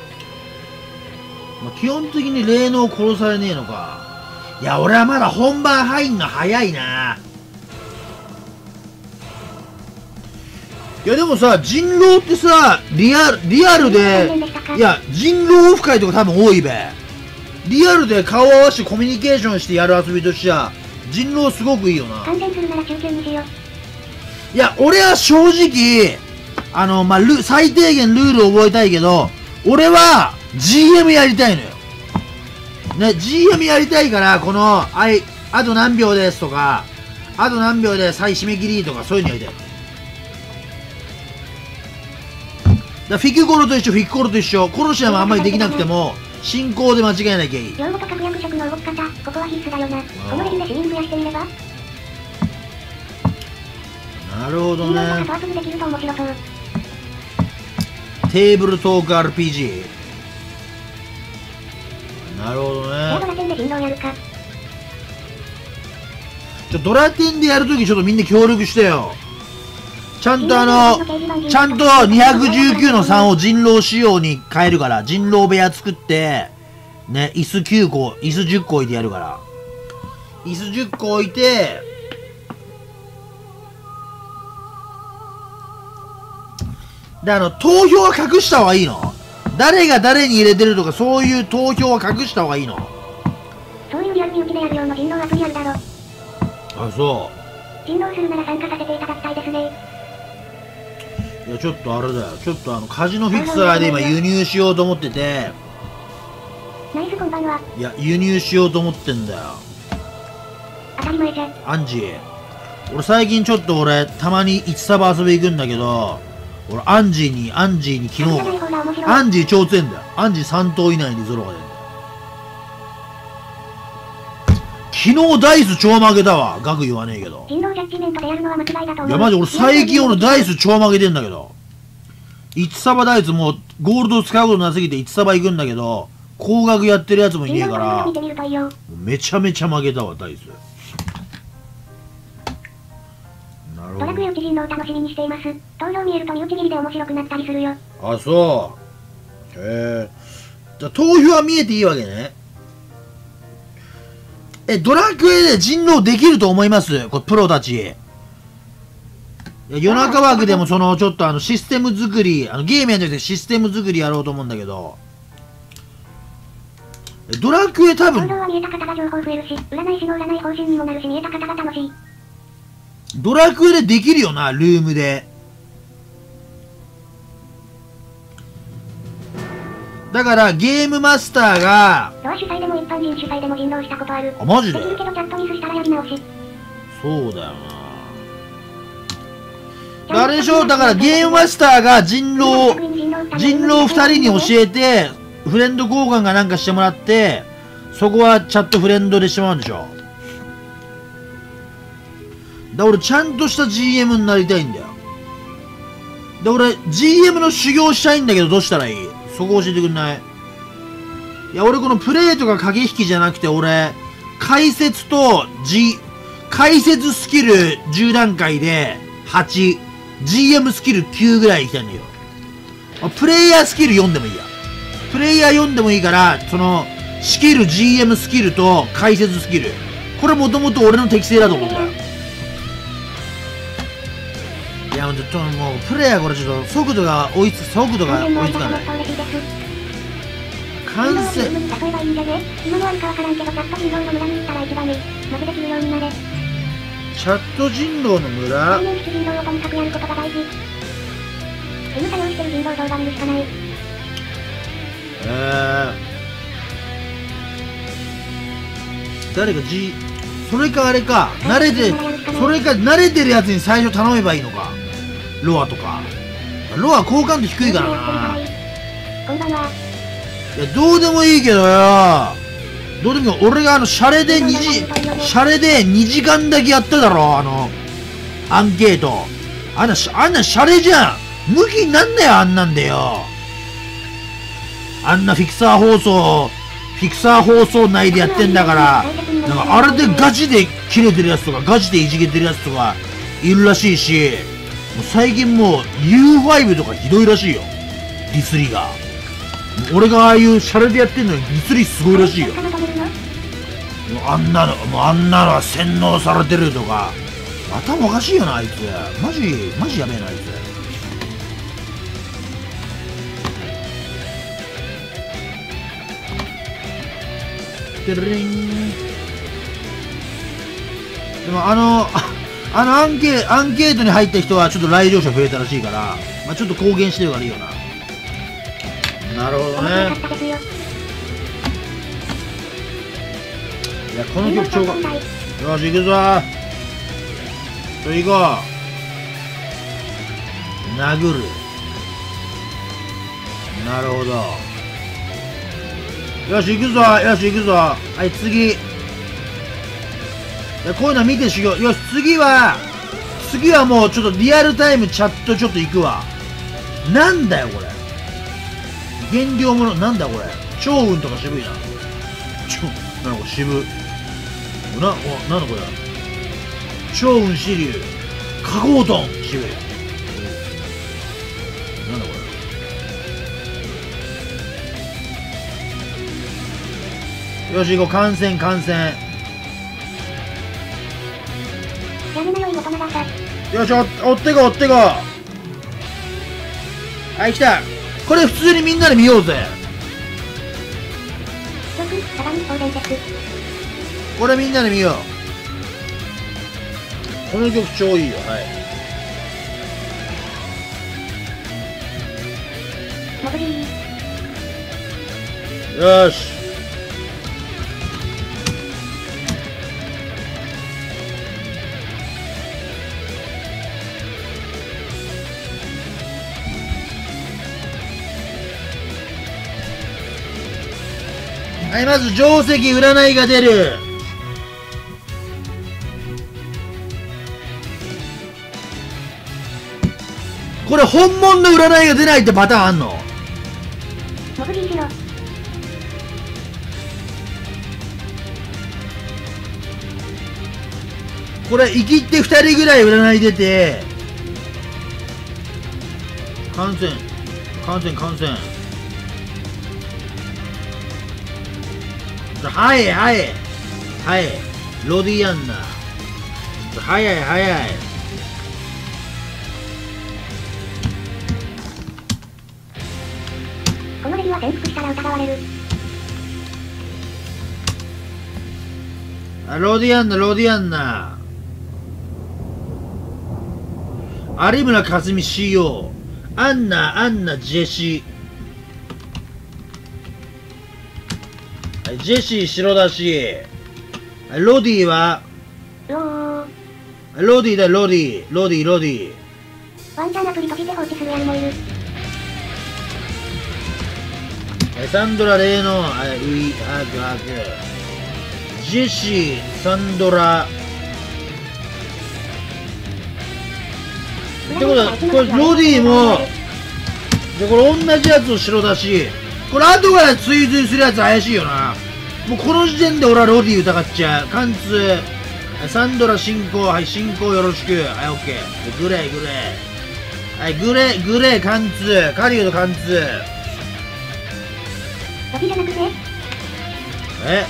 まあ、基本的に霊能殺されねえのか。いや、俺はまだ本番入んの早いな。いや、でもさ、人狼ってさ、リアル、リアルで、いや、人狼オフ会とか多分多いべ。リアルで顔合わせてコミュニケーションしてやる遊びとしちゃ、人狼すごくいいよな。 感染するなら中級にしよう。 いや、俺は正直、あの、まあ、ル、最低限ルールを覚えたいけど、俺は、ジーエム やりたいのよ。ね、ジーエム やりたいから、この、あい、 あと何秒ですとか、あと何秒で再締め切りとか、そういうのやりたい。だからフィクコロと一緒、フィクコロと一緒。コロシアもあんまりできなくても、進行で間違えなきゃいい。 用語と確約職の動き方、ここは必須だよな。このレベルで市民増やしてみれば。 なるほどね。 スワップできると面白そう。 テーブルトーク アールピージー。なるほどね。 ドラテンで人狼やるか。 ちょドラテンでやるときちょっとみんな協力してよ。ちゃんとあの、ちゃんとにひゃくじゅうきゅうのさんを人狼仕様に変えるから、人狼部屋作って、ね、椅子きゅうこ、椅子じゅっこ置いてやるから。椅子じゅっこ置いて、で、あの、投票は隠した方がいいの？誰が誰に入れてるとか、そういう投票は隠した方がいいの？ そういうリアル身内でやる用の人狼アプリあるだろ。 あ、そう。 人狼するなら参加させていただきたいですね。 いや、ちょっとあれだよ。ちょっとあの、カジノフィクサーで今輸入しようと思ってて、 ナイスこんばんは。 いや、輸入しようと思ってんだよ。 当たり前じゃ。 アンジー。俺最近ちょっと俺、たまにいちサバ遊び行くんだけど、俺、アンジーに、アンジーに昨日、アンジー超強いんだよ。アンジーさん投以内にゾロが出るんだよ。昨日ダイス超負けたわ。額言わねえけど。 人狼ジャッジメントでやるのは間違いだと思う。 いや、マジ俺最近俺ダイス超負けてんだけど。いちサバダイスもう、ゴールド使うことなすぎていちサバ行くんだけど、高額やってるやつもいねえから、めちゃめちゃ負けたわ、ダイス。 ドラクエ内人狼楽しみにしています。投票見えると身内切りで面白くなったりするよ。 あ、そう。へえ。じゃあ投票は見えていいわけね。え、ドラクエで人狼できると思います？これプロたち。いや、夜中枠でもそのちょっとあのシステム作り、あのゲームやんじゃなくてシステム作りやろうと思うんだけど。ドラクエ多分。 投票は見えた方が情報増えるし、占い師の占い方針にもなるし見えた方が楽しい。 ドラクエでできるよな、ルームで。だからゲームマスターがドア主催でも一般人主催でも人狼したことある。 あ、マジで？ できるけどチャットミスしたらやり直し。 そうだよな。あれでしょ、だからゲームマスターが人狼人狼ふたりに教えてフレンド交換がなんかしてもらって、そこはチャットフレンドでしてもらうんでしょ。だ俺ちゃんとした ジーエム になりたいんだよ。で俺 ジーエム の修行したいんだけど、どうしたらいい？そこ教えてくんない？いや俺このプレイとか駆け引きじゃなくて、俺解説と G 解説スキルじゅう段階ではち、 ジーエム スキルきゅうぐらいいきたいんだよ。プレイヤースキルよんでもいいや。プレイヤーよんでもいいから、そのスキル ジーエム スキルと解説スキル、これもともと俺の適性だと思うんだよ。いやもうちょっともうプレイヤーこれちょっと速度が追いつ速度が追いつかない。完成。 例えばいいんじゃね？今のあるかわからんけどチャット人狼の村に行ったら一番いい。マジで切るようになれ。 チャット人狼の村？ 来年出人狼をとにかくやることが大事。今作業してる人狼動画見るしかない。 えー、誰か G、 それかあれか、慣れて、それか慣れてるやつに最初頼めばいいのか。ロアとか。ロア好感度低いからな。 こんばんは。 いや、どうでもいいけどよ。どうでもいい。俺があの、シャレでにじ、シャレでにじかんだけやっただろ、あの、アンケート。あんな、あんなシャレじゃん。向きになんだよ、あんなんでよ。あんなフィクサー放送、フィクサー放送内でやってんだから、なんかあれでガチで切れてるやつとか、ガチでいじけてるやつとか、いるらしいし、もう最近もう ユーファイブ とかひどいらしいよ。ディスりが。俺がああいうシャレでやってんのにディスりすごいらしいよ。もうあんなの、もうあんなのは洗脳されてるとか、頭おかしいよな、あいつ。マジ、マジやべえな、あいつ。てるりん。でもあの、あのアンケー、アンケートに入った人はちょっと来場者増えたらしいから、まあちょっと公言してるからいいよな。なるほどね。いや、この曲調が、 よし、行くぞ。ちょ、行こう。殴る。なるほど。よし、行くぞ。よし、行くぞ。はい、次。いや、こういうの見て修行。よし、次は、次はもうちょっとリアルタイムチャットちょっと行くわ。なんだよ、これ。減量もの、なんだこれ。超運とか渋いな。ちょ、なんかこれ渋。な、お、なんだこれ。超運支流。加工トン渋い。なんだこれ。よし、行こう。観戦、観戦。 やめなよ、いい大人がさ。 よし、お、追ってこ、追ってこ。はい、来た。これ普通にみんなで見ようぜ。 曲、相模放電鉄。 これみんなで見よう。この曲超いいよ。はい。 モブリー。 よし。はい、まず定石占いが出る。これ本物の占いが出ないってパターンあんの？ モブリーしろ。 これ生きってふたりぐらい占い出て、感染感染感染。はいはいはいロディアンナ。早い早い。 このレビは潜伏したら疑われる。 あ、ロディアンナロディアンナ。有村架純 シーオー。アンナアンナジェシー。ジェシー白だし。ロディはうおー。 ロディだロディロディロディ。 ワンチャンアプリ閉じて放置するやりもいる。 サンドラ例のウィアグアグ。ジェシーサンドラ。ってことはこれロディもでこれ同じやつを白だし。これ後から追随するやつ怪しいよな。もうこの時点で俺はロディ疑っちゃう。貫通。サンドラ進行。はい、進行よろしく。はい、オッケー。グレー、グレー。はい、グレー、グレー、貫通。カリウド貫通。 ロディじゃなくて？ え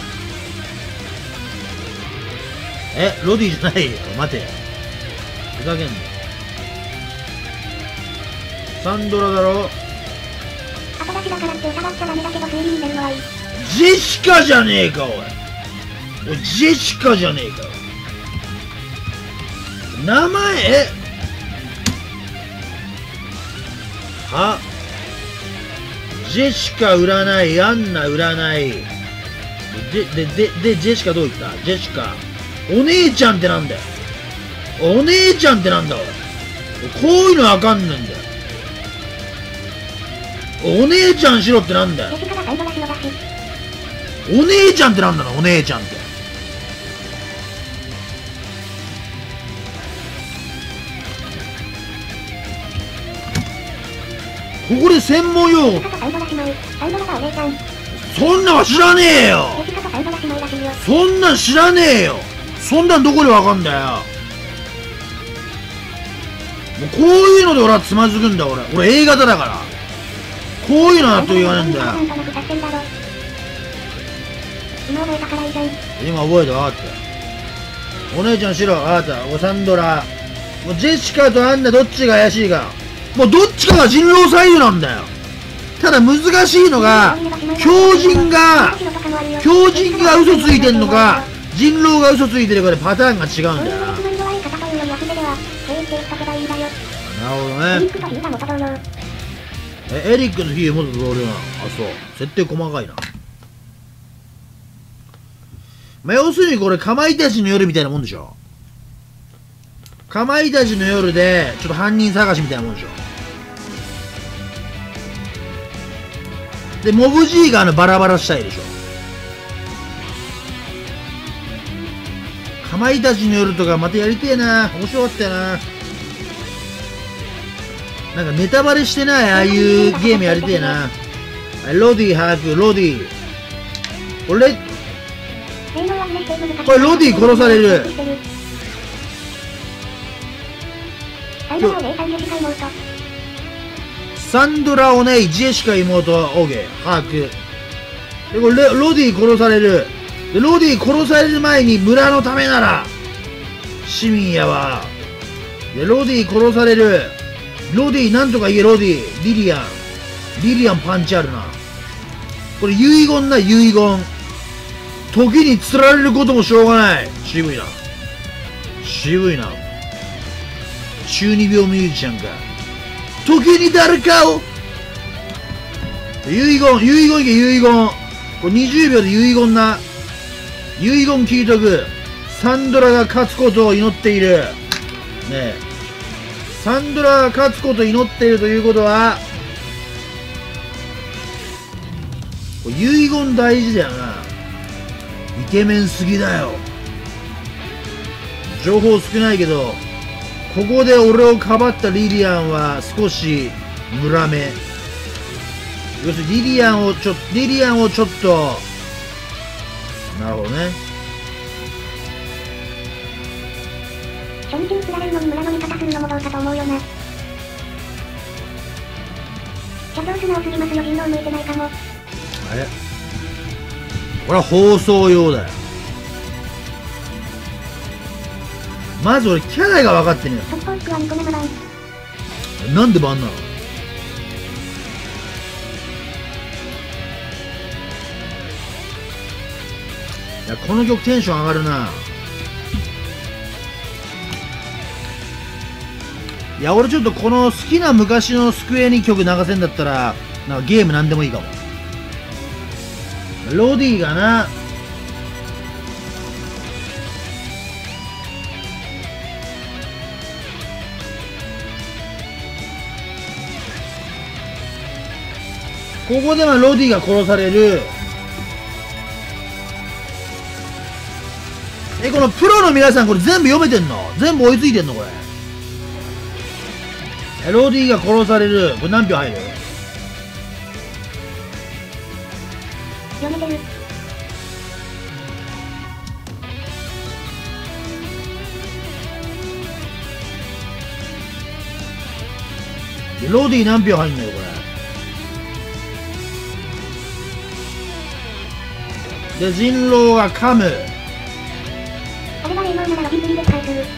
え、ロディじゃないよ。待て。ふざけんな。サンドラだろ。 後出しだからって疑っちゃダメだけど推理に出るのはいい。 ジェシカじゃねえかおい。おいジェシカじゃねえか。名前えはジェシカ占い、アンナ占いででででジェシカどう言った？ジェシカお姉ちゃんってなんだよ。お姉ちゃんってなんだおい。こういうのわかんねえんだよ。お姉ちゃんしろってなんだよ。 ジェシカがサンドラ白だし。 お姉ちゃんってなんだろ、お姉ちゃんって。ここで専門用語。 ジェシカとサンドラ姉妹。サンドラがお姉ちゃん。 そんなんは知らねえよ。 ジェシカとサンドラ姉妹らしいよ。 そんなん知らねえよ。そんなんどこでわかんだよ。もうこういうので俺はつまずくんだ俺。俺 A 型だから。こういうのはと言わねえんだよ。 今覚えたからいいじゃん。 今覚えた。分かった。お姉ちゃんしろ。分かった。おサンドラ。もうジェシカとアンナどっちが怪しいか。もうどっちかが人狼左右なんだよ。ただ難しいのが、狂人が、狂人が嘘ついてんのか、人狼が嘘ついてるかでパターンが違うんだよな。なるほどね。え、エリックのヒー元同僚なの？あ、そう。設定細かいな。 まあ、要するにこれ、かまいたちの夜みたいなもんでしょ。かまいたちの夜で、ちょっと犯人探しみたいなもんでしょ。で、モブ G があのバラバラしたいでしょ。かまいたちの夜とかまたやりてえな。面白かったよな。なんかネタバレしてない、ああいうゲームやりてえな。ロディ把握、ロディ。これ、これロディ殺される。サンドラ・オネイ、ジェシカ妹、オーケー、把握。で、これロディ殺される。で、ロディ殺される前に村のためなら、市民やわ。で、ロディ殺される。ロディなんとか言え、ロディ。リリアン。リリアンパンチあるな。これ遺言な、遺言。時に釣られることもしょうがない。渋いな。渋いな。中二病ミュージシャンか。時に誰かを遺言、遺言いけ、遺言。これにじゅうびょうで遺言な。遺言聞いとく。サンドラが勝つことを祈っている。ねえ。サンドラが勝つことを祈っているということは、これ遺言大事だよな。イケメンすぎだよ。情報少ないけど、ここで俺をかばったリリアンは少し村目。要するにリリアンをちょっと、リリアンをちょっと、なるほどね。 初日に釣られるのに村の味方するのもどうかと思うよな。社長素直すぎますよ、人狼向いてないかも。 あれこれは放送用だよ。まず俺キャラが分かってねえ。 速攻スクはにこめま版。 なんで番なの？いや、この曲テンション上がるな。いや、俺ちょっとこの好きな昔のスクエニ曲流せんだったら、なんかゲームなんでもいいかも。ロディがな、ここではロディが殺される。え、このプロの皆さんこれ全部読めてんの？全部追いついてんのこれ。え、ロディが殺される。これ何票入る？ 読めてる。 ロディ何票入んのよこれ。で、人狼が噛む。 俺が霊能ならロディ釣りで返する。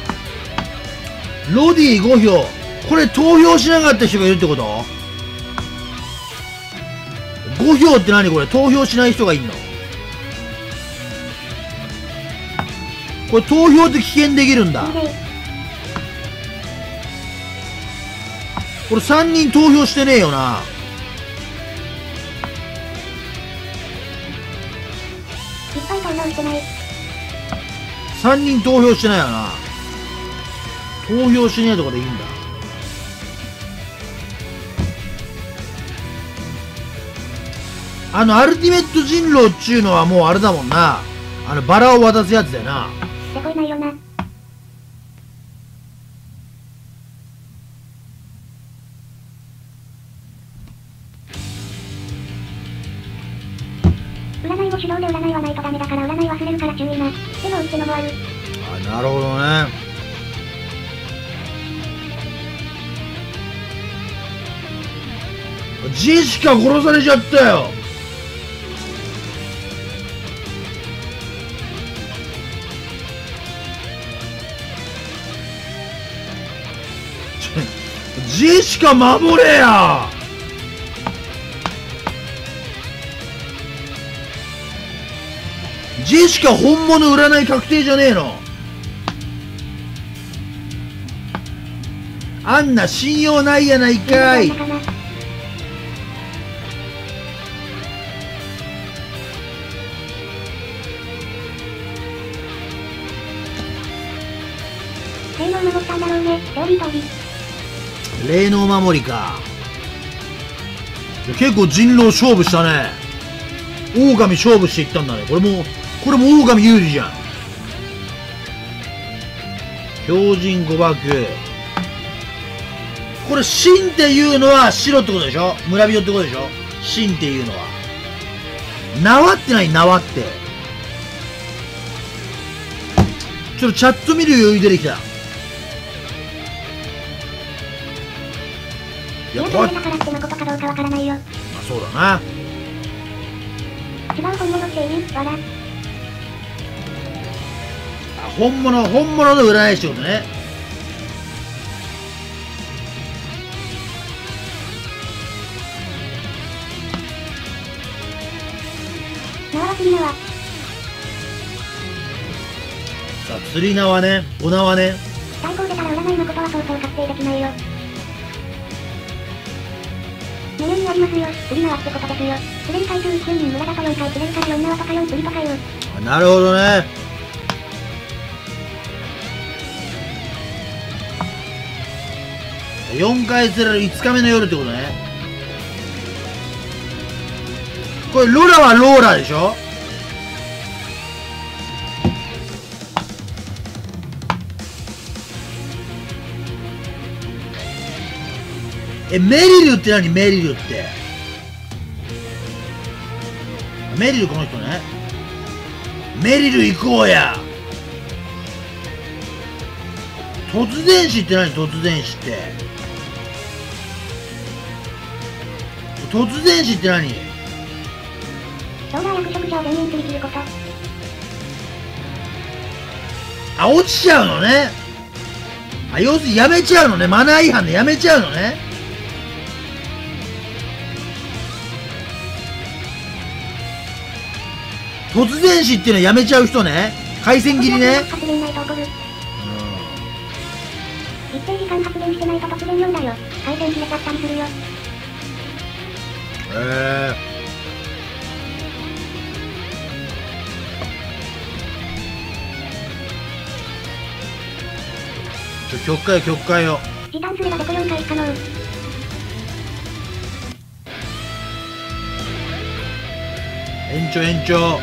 ロディごひょう。これ投票しなかった人がいるってこと？ごひょうって何これ？投票しない人がいんの？これ投票って棄権できるんだ。これさんにん投票してねえよな。 いっぱい投票してない。 さんにん投票してないよな。投票しねえとかでいいんだ。あのアルティメット人狼っちゅうのはもうあれだもんな。あのバラを渡すやつだよな。 せこいないよな。占いも手動で占いはないとダメだから占い忘れるから注意な。でもってのもある。 あ、なるほどね。ジェシカ殺されちゃったよ。ジェシカ守れや。ジェシカ本物占い確定じゃねえの。あんな信用ないやないかい。 霊能守ったんだろうね、セオリー通り。 霊能守りか。結構人狼勝負したね。狼勝負していったんだね。これもこれも狼有利じゃん。標準誤爆。これ神っていうのは白ってことでしょ。村人ってことでしょ。神っていうのは縄ってない。縄ってちょっとチャット見る余裕出てきた。いや、こうやってだからってのことかどうかわからないよ。まあそうだな。 違う本物って意味わら。 あ、本物本物の占い師ってことね。 縄は釣り縄。 さあ釣り縄ね。お縄ね。 対抗出たら占いのことはそうそう確定できないよ。メニューにありますよ。釣り縄ってことですよ。釣れる回数いちにん無駄だとよんかい釣れるからよん縄とかよん釣りとかいう。 あ、なるほどね。よんかい釣れるいつかめの夜ってことね。これロラはローラでしょ。え、メリルって何？メリルって。メリルこの人ね。メリル行こうや。突然死って何？突然死って。突然死って何？ 将来役職上全員釣り切ること。 あ、落ちちゃうのね。あ、要するにやめちゃうのね。マナー違反でやめちゃうのね。突然死っていうのはやめちゃう人ね。回線切りね。 発電ないと怒る。一定時間発電してないと突然よんだよ。回線切れちゃったりするよ。 へえ。ちょ、曲解よ、曲解よ。 時短すればデコよんかい可能。 延長延長。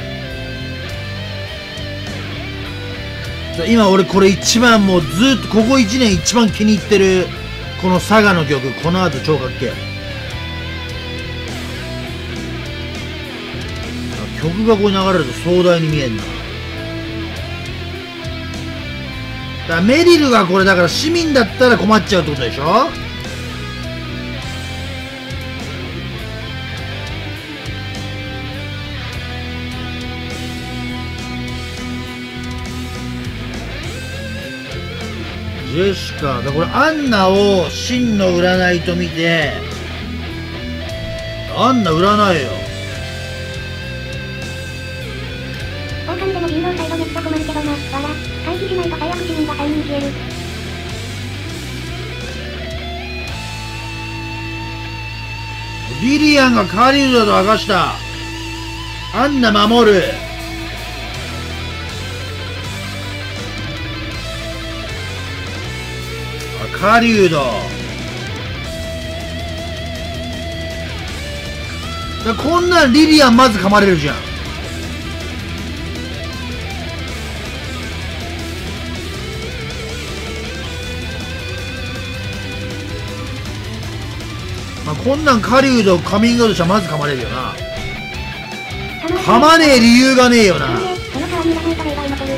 今俺これ一番もうずっとここいちねん一番気に入ってるこの佐賀の曲。この後超かっけえ。曲がここに流れると壮大に見えんな。だからメリルがこれだから市民だったら困っちゃうってことでしょ。ジェシカだ。これアンナを真の占いと見て、アンナ占えよ。 狼でも人狼サイドめっちゃ困るけどな。わら回避しないと最悪市民がさんにん消える。 リリアンがカーリウドだと明かした。アンナ守る。カーリウドだ。こんなんリリアンまず噛まれるじゃん。まあ、こんなんカリウドカミングアウトしたらまず噛まれるよな。噛まねえ理由がねえよな。 その川にいらないと霊媒残る。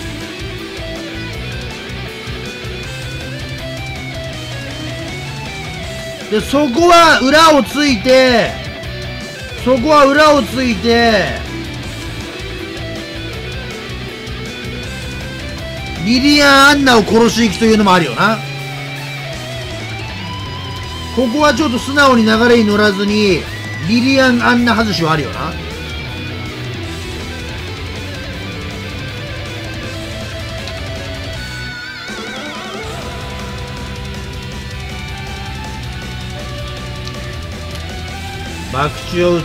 でそこは裏をついてそこは裏をついてリリアン・アンナを殺し行きというのもあるよな。ここはちょっと素直に流れに乗らずにリリアン・アンナ外しはあるよな。爆打を打つ。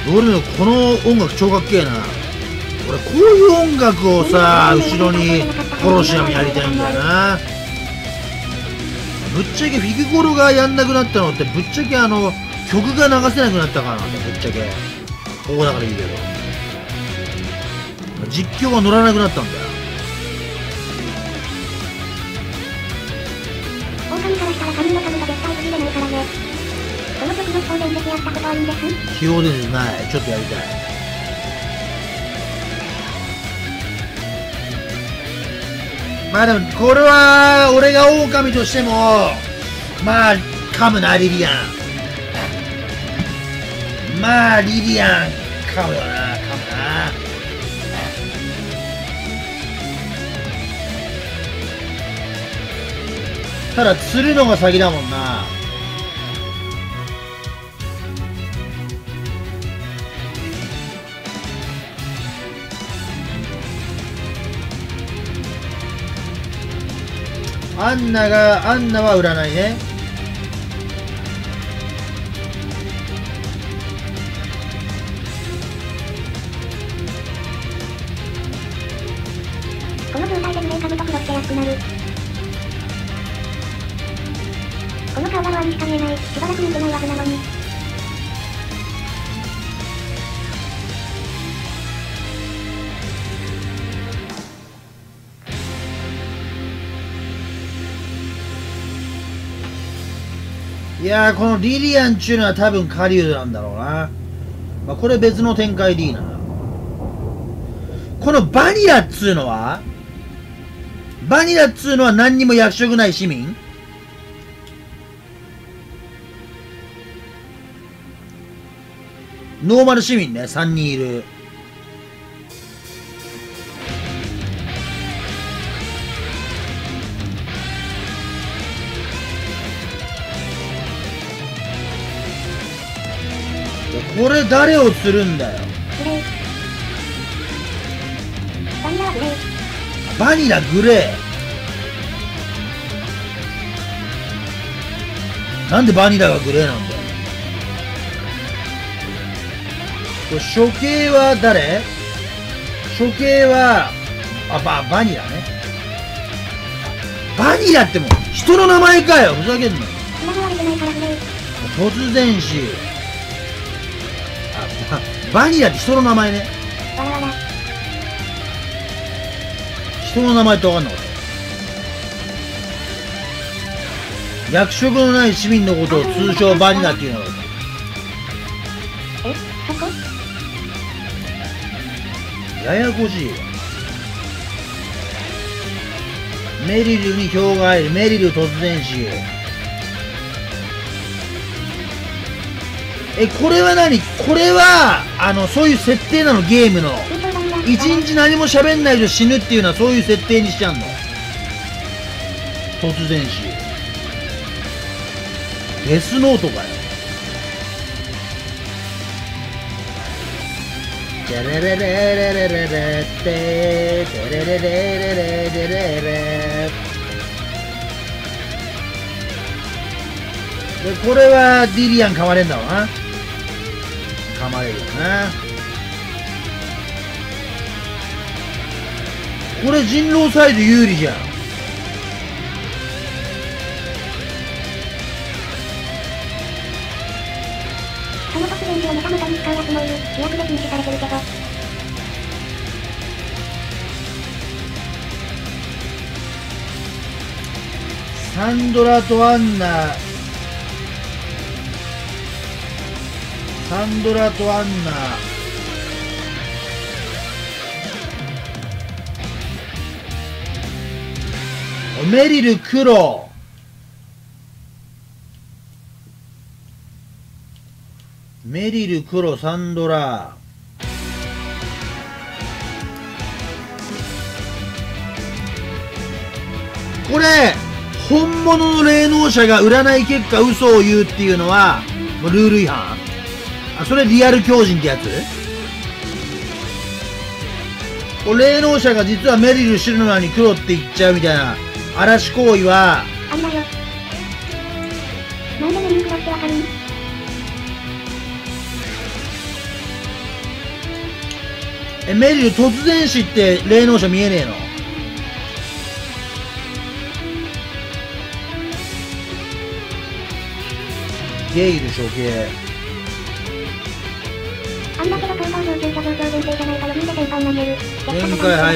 俺のこの音楽超かっけえな。俺こういう音楽をさ後ろにコロシアムやりたいんだよな。ぶっちゃけフィギコロがやんなくなったのってぶっちゃけあの曲が流せなくなったからなんだ。ぶっちゃけここだからいいけど実況が乗らなくなったんだよ。 狼からしたら神の神と絶対無理でないからね。この曲の気泡伝説やったことあるんです。 気泡伝説ない。ちょっとやりたい。まあでもこれは俺が狼としてもまあ噛むなリリアン。まあリリアン噛むよな。噛むな。ただ釣るのが先だもんな。アンナがアンナは占いね。 この状態でグレーカブとクロして安くなる。この顔がロアにしか見えない。しばらく見てないはずなのに。 いやーこのリリアンっちゅうのは多分狩人なんだろうな。まあこれ別の展開でいいな。このバニラっつうのはバニラっつうのは何にも役職ない市民。ノーマル市民ね。さんにんいる。これ誰を釣るんだよ。 グレー。バニラはグレー。 バニラグレー。なんでバニラがグレーなんだよ。これ処刑は誰？処刑はあババニラね。バニラってもう人の名前かよ。ふざけんな。 繋がれてないからグレー。 突然死。バニラって人の名前ね。 わらわら。 人の名前って分かんなかった。役職のない市民のことを通称バニラっていうのだ。 え、そこ？ ややこしいわ。メリルに票が入る。メリル突然死。え、これは何？これはあのそういう設定なの？ゲームの一日何も喋んないと死ぬっていうのはそういう設定にしちゃうの？突然死。デスノートかよ。テレレレレレレレテテレレレレレレレレ。でこれはディリアン噛まれんだろうな。噛まれるよな。これ人狼サイド有利じゃん。 その突然死をまたまたに使うやつもいる。規約で禁止されてるけど。 サンドラとアンナ。サンドラとアンナ。メリル黒。メリル黒、サンドラ。これ本物の霊能者が占い結果嘘を言うっていうのはもうルール違反。あ、それリアル狂人ってやつ？これ霊能者が実はメリル知るのに黒って言っちゃうみたいな嵐行為はあんなよ。なんでメリル黒ってわかるん？ え、メリル突然死って霊能者見えねえの？ゲイル処刑。 あんだけど東方上級者上級限定じゃないか余裕で先輩投げる。 限界早い。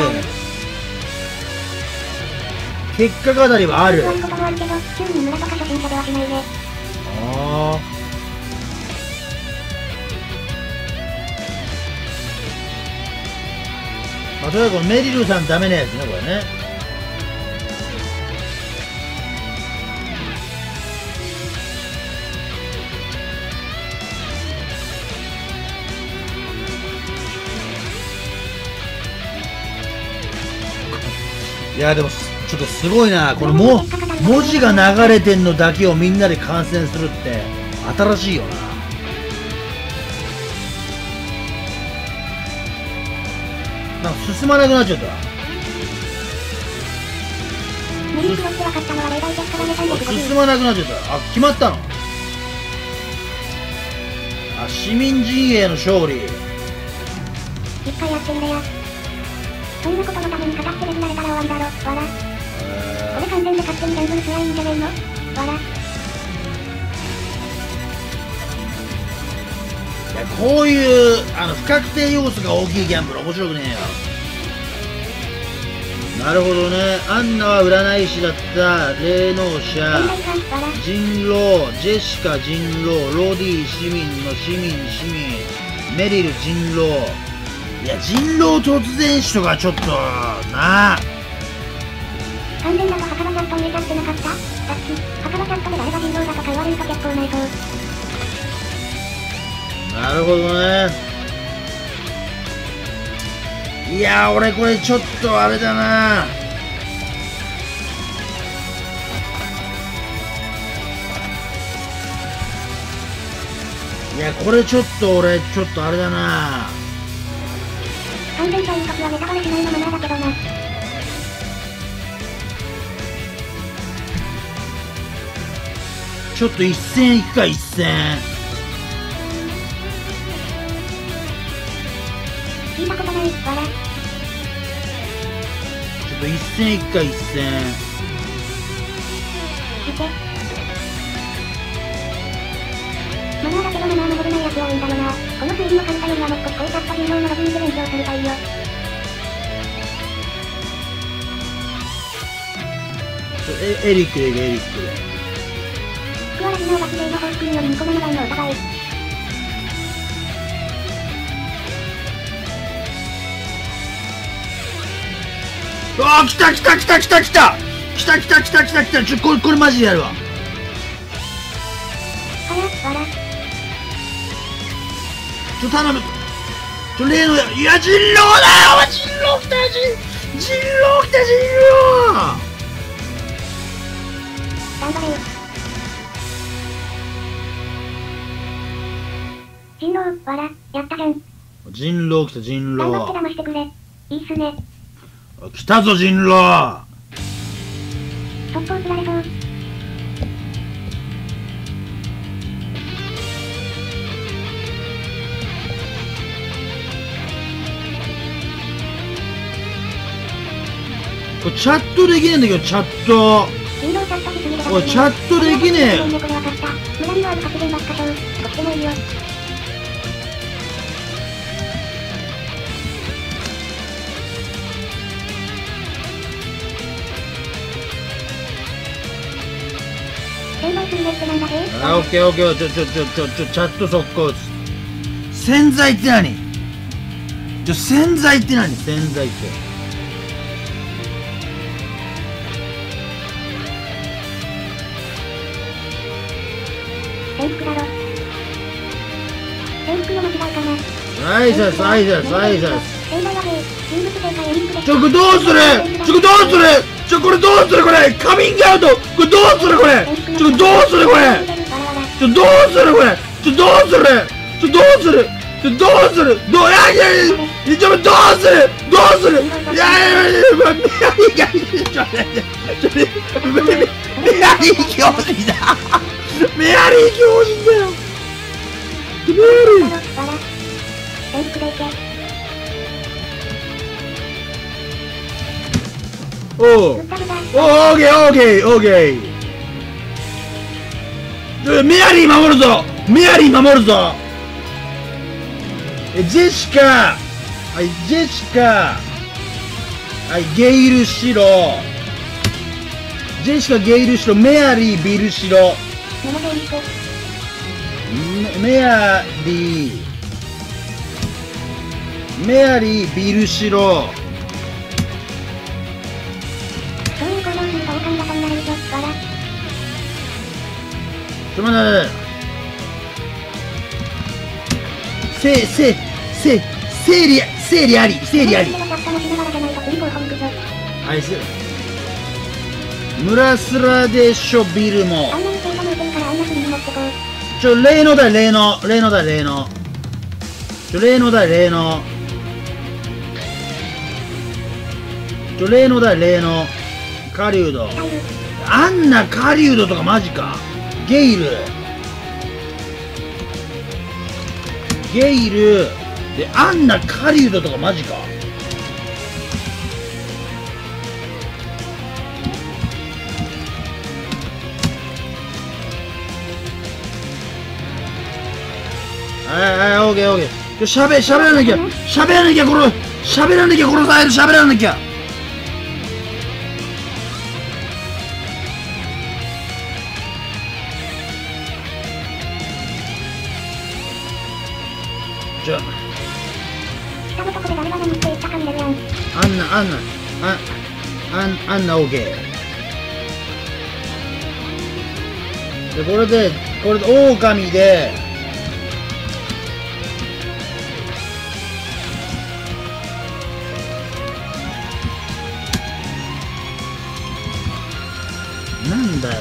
結果語りはある。 あることもあるけど、急に村とか初心者ではしないね。 ああ。まあ、とりあえずこのメリルさんダメなやつね、これね。いやでもちょっとすごいな、このも文字が流れてんのだけをみんなで観戦するって新しいよな。なんか進まなくなっちゃった。進まなくなっちゃった。あ、決まったの。あ、市民陣営の勝利。 一回やってみれや。そんなことのために語ってレジられたら終わりだろ。わら。これ完全で勝手にギャンブルすりゃいいんじゃねえの？わら。 いや、こういうあの不確定要素が大きいギャンブル面白くねえよ。なるほどね。アンナは占い師だった霊能者、人狼、ジェシカ人狼、ロディ市民の市民市民、メリル人狼。いや、人狼突然死とかちょっとなあ。 完全だと墓場ちゃんと見えちゃってなかった？さっき墓場ちゃんとで誰が人狼だとか言われると結構ないそう。 なるほどね。いやー、俺これちょっとあれだな。いや、これちょっと俺ちょっとあれだな。 完全そういう時はネタバレしないのマナーだけどな。 ちょっと一戦いくか、一戦。 聞いたことない、わら。 ちょっと一戦いくか、一戦。 見て。マナーだけどマナー守れないやつ多いんだよな。この数字の軽さよりはもう少し超えちゃった人狼のログ見て勉強するといいよ。 え、エリックでいい、エリックで。 福原技能が綺麗の方式によりにこめのラインのお互い。 ああ、来た来た来た来た来た来た来た来た来た来た。ちょ、これ、これマジでやるわ。はや、わら。 ちょ、頼む。ちょ、例のや、いや、人狼だよ。人狼来た、人、人狼来た、人狼。 頑張れよ。人狼、わら、やったじゃん。 人狼来た、人狼。 頑張って騙してくれ。いいっすね。 来たぞ、人狼。 速攻釣られそう。 これチャットできねえんだけど、チャット。おい、チャットできねえ。 村にはある発言ばっかしょう。少しでもいいよ。専売するねってなんだぜ。 あ、オッケーオッケー。ちょちょちょちょちょ、チャット速攻。洗剤って何？ちょ、洗剤って何？洗剤って。 制服だろ。制服の間違いかな。 挨拶挨拶挨拶。 正解はね、人物正解エリックでした。 ちょ、これどうする？ちょ、これどうする？ちょ、これどうするこれ？カミングアウト。これどうするこれ？ちょ、どうするこれ？ちょ、どうするこれ？ちょ、どうする？ちょ、どうする？ちょ、どうする？どう、いやいやいや、ちょ、どうする？どうする？いやいやいや、メアリーが、ちょ、メアリー教師だ。メアリー教師だよ。メアリー。 おう。おう、オッケー、オッケー、オッケー。メアリー守るぞ。メアリー守るぞ。え、ジェシカ。はい、ジェシカ。はい、ゲイル白。ジェシカ、ゲイル白。メアリー、ビル白。メメアリー。メアリー、ビル白。 そういう行動すると狼型になれるぞ、わら。 ちょ、待って。せ、せ、せ、整理、整理あり、整理あり。はい、せ。ムラスラでしょ、ビルも。ちょ、例のだ、例の、例のだ、例の。ちょ、例のだ、例の。ちょ、例のだ、例の。狩人。あんな狩人とかマジか。ゲイル。ゲイル。で、あんな狩人とかマジか。はいはい、オーケーオーケー。しゃべ、しゃべらなきゃ。しゃべらなきゃ、この、しゃべらなきゃ、このザイル、しゃべらなきゃ。じゃ下のとこで誰が何って言ったか見れるやん。 あんな、あんな、あ、あん、あんなオーケー。で、これで、これで、狼で、なんだよ。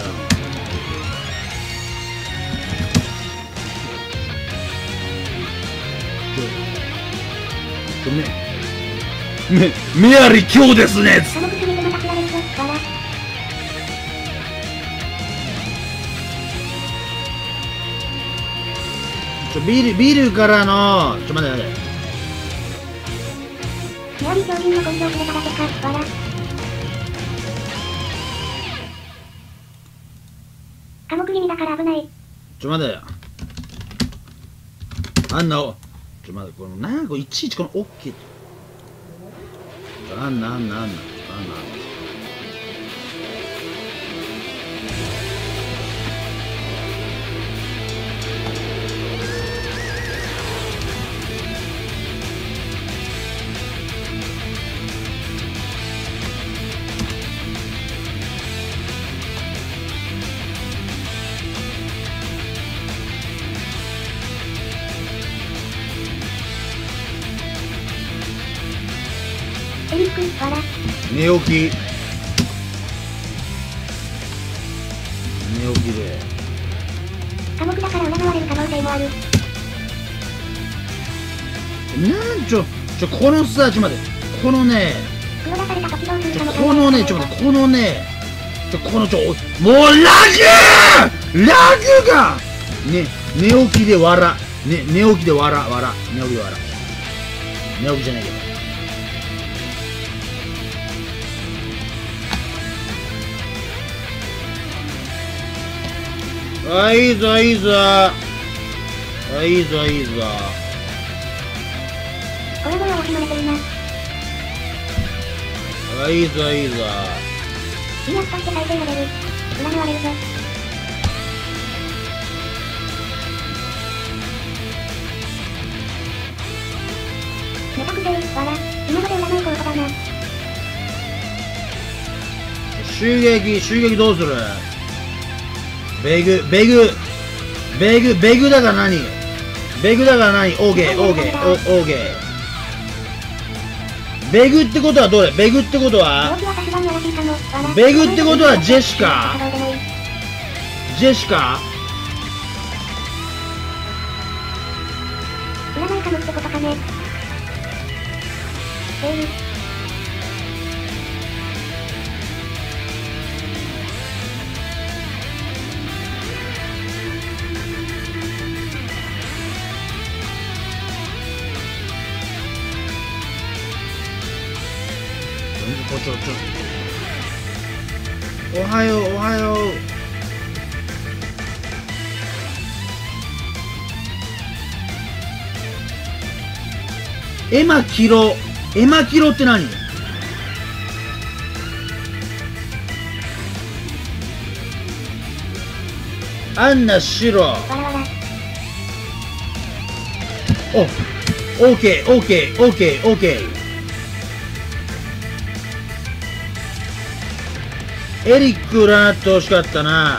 ちょ、め、め、メアリ今日ですね。 あの口見てまた振られるぞ、わら。 ちょ、ビル、ビルからの、ちょ、待って待って。 メアリー超人の根性触れただけか、わら。寡黙気味だから危ない。 ちょ、待てよ。あんな、ちょ、待って、この、なんかいちいちこのオッケー。あんな、あんな、あんな、あんな、あんな。 エリック、わら。 寝起き。寝起きで。 寡黙だから占われる可能性もある。 なんちょ、ちょ、このさ、ちょ、待って、このね、 黒出された時どうするちょ、 かもこのね、ちょ、待って、このね、ちょ、このちょ、もうラグラグがね、寝起きで笑。ね、寝起きで笑、笑。寝起きで笑。寝起きじゃないけど。あ、いいぞ、いいぞ。あ、いいぞ、いいぞ。 これも惜しまれてるな。 あ、いいぞ、いいぞ。 リアスとして最低レベル。占われるぞ。めたくせえ、わら。今まで占う候補だな。 襲撃、襲撃どうする？ベグ、ベグ、ベグ、ベグだから何？ベグだから何？オーケー、オーケー、オーケー。ベグってことはどれ？ベグってことは？ベグってことはジェシカ？ジェシカ？ 占いかもってことかね。セール。 ちょ、ちょ、ちょ。 おはようおはよう。エマキロ、エマキロって何？アンナ白。 わらわら。 お、オーケーオーケーオーケーオーケー。エリック占ってほしかったな。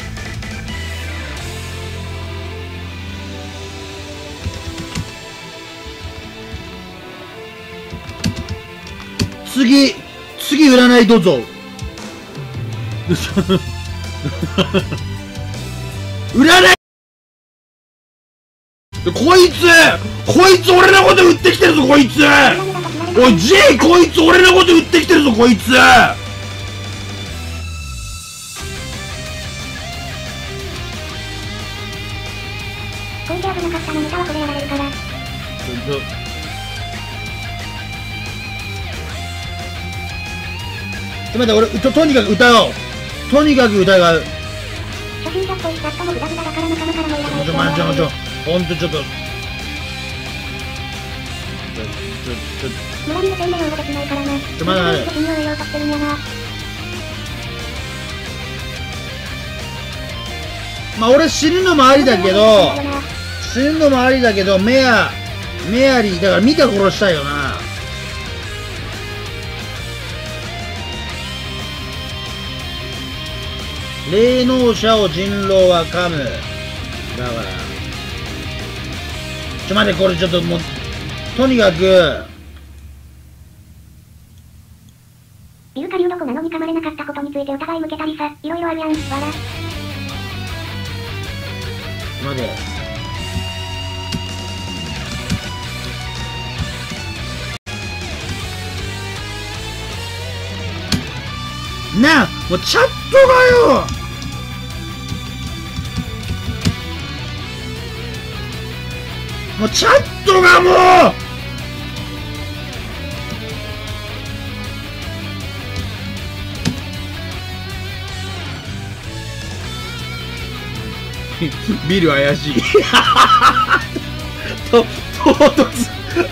次、次占いどうぞ。占いこいつこいつ俺のこと売ってきてるぞこいつ。おい J こいつ俺のこと売ってきてるぞこいつ。 こいつ危なかったのネタはこれやられるから。 ちょっと待って俺ととにかく歌おう。とにかく歌う。 初心者っぽいスタットもグダグダだから仲間からもいらない。 ちょまちょちょほんとちょっと。 村に無線で用語できないからな。 ちょまだまだ。 信用得ようとしてるんやな。 まあ俺死ぬのもありだけど、死ぬのもありだけど、メア、メアリー、だから見た殺したいよな。霊能者を人狼は噛む。だから。ちょ待って、これちょっともう、とにかく。 ビルカリウどこなのに噛まれなかったことについて疑い向けたりさ、いろいろあるやん、わら。 待て。なあもうチャットがよもうチャットがもうビル怪しいと唐突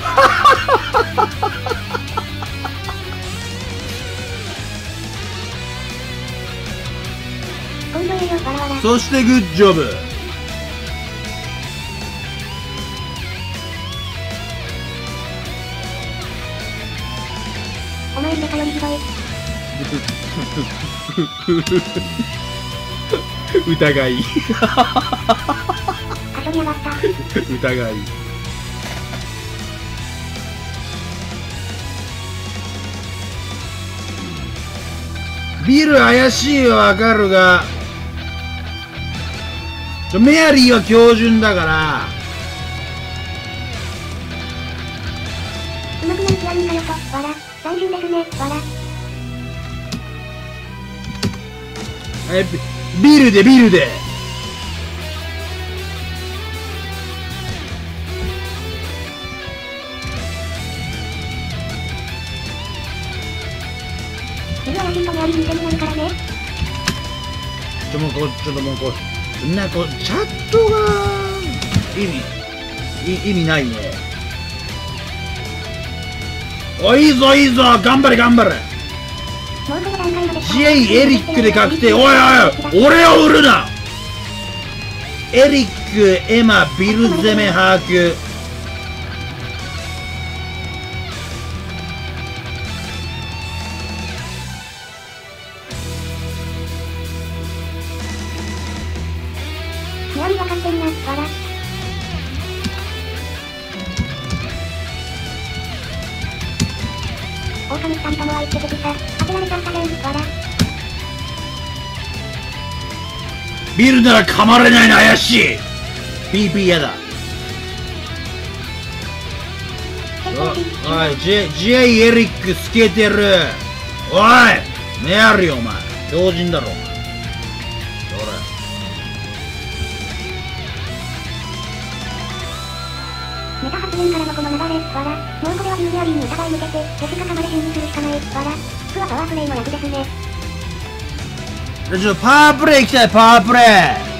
そしてグッジョブ。 お前デカよりひどい。 疑い箇所に上がった疑い。ビル怪しいはわかるがちょメアリーは標準だからうまくなる気はいいんかよと、わら。単純ですね、わら。 えビルでビルでビル怪しいとメアリーにせになるからね。 ちょもうこうちょっともうこうなこうチャットが意味い意味ないね。おいいぞいいぞ頑張れ頑張れ。ジェイ エリックで確定。おいおい俺を売るな。エリックエマビル攻め把握。 メアリー分かってんな、わら。狼二人ともは言っててさ、当てられちゃったじゃん、わら。 ビルなら噛まれないの怪しい。 ピーピー やだ。おい J, J エリック透けてる。おいメアリーお前標準だろお前。 メタ発言からのこの流れ、わら。もうこれはビルメアリーに疑い向けて、ジェシカかまで変にするしかない、わら。服はパワープレイの役ですね。 ちょっとパワープレイ行きたい、パワープレイ。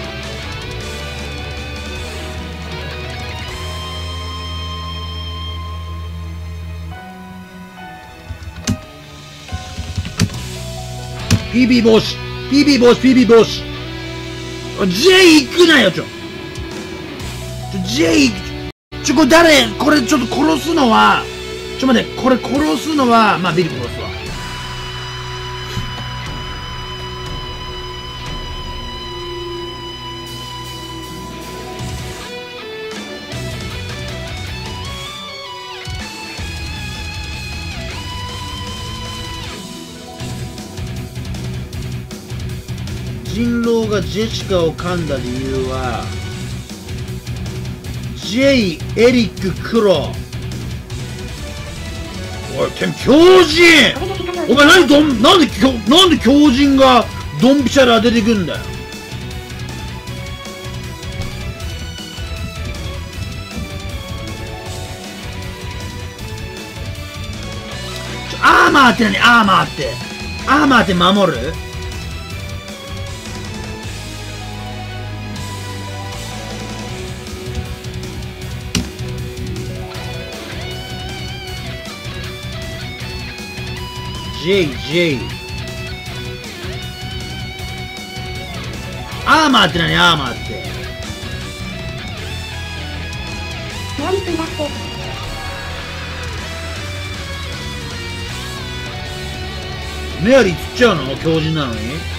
ピービー 防止 ピービー 防止 ピービー 防止 J 行くなよちょちょ J ちょこれ誰これちょっと殺すのはちょ待ってこれ殺すのはまあビル殺すわ。人狼がジェシカを噛んだ理由は J エリック黒。おいて強靭お前何どんなんでなんで強靭がドンピシャで当ててくんだよ。ちょアーマーって何アーマーってアーマーって守る。J、J アーマーって何アーマーってメアリスンだって。 メアリー釣っちゃうの強靭なのに。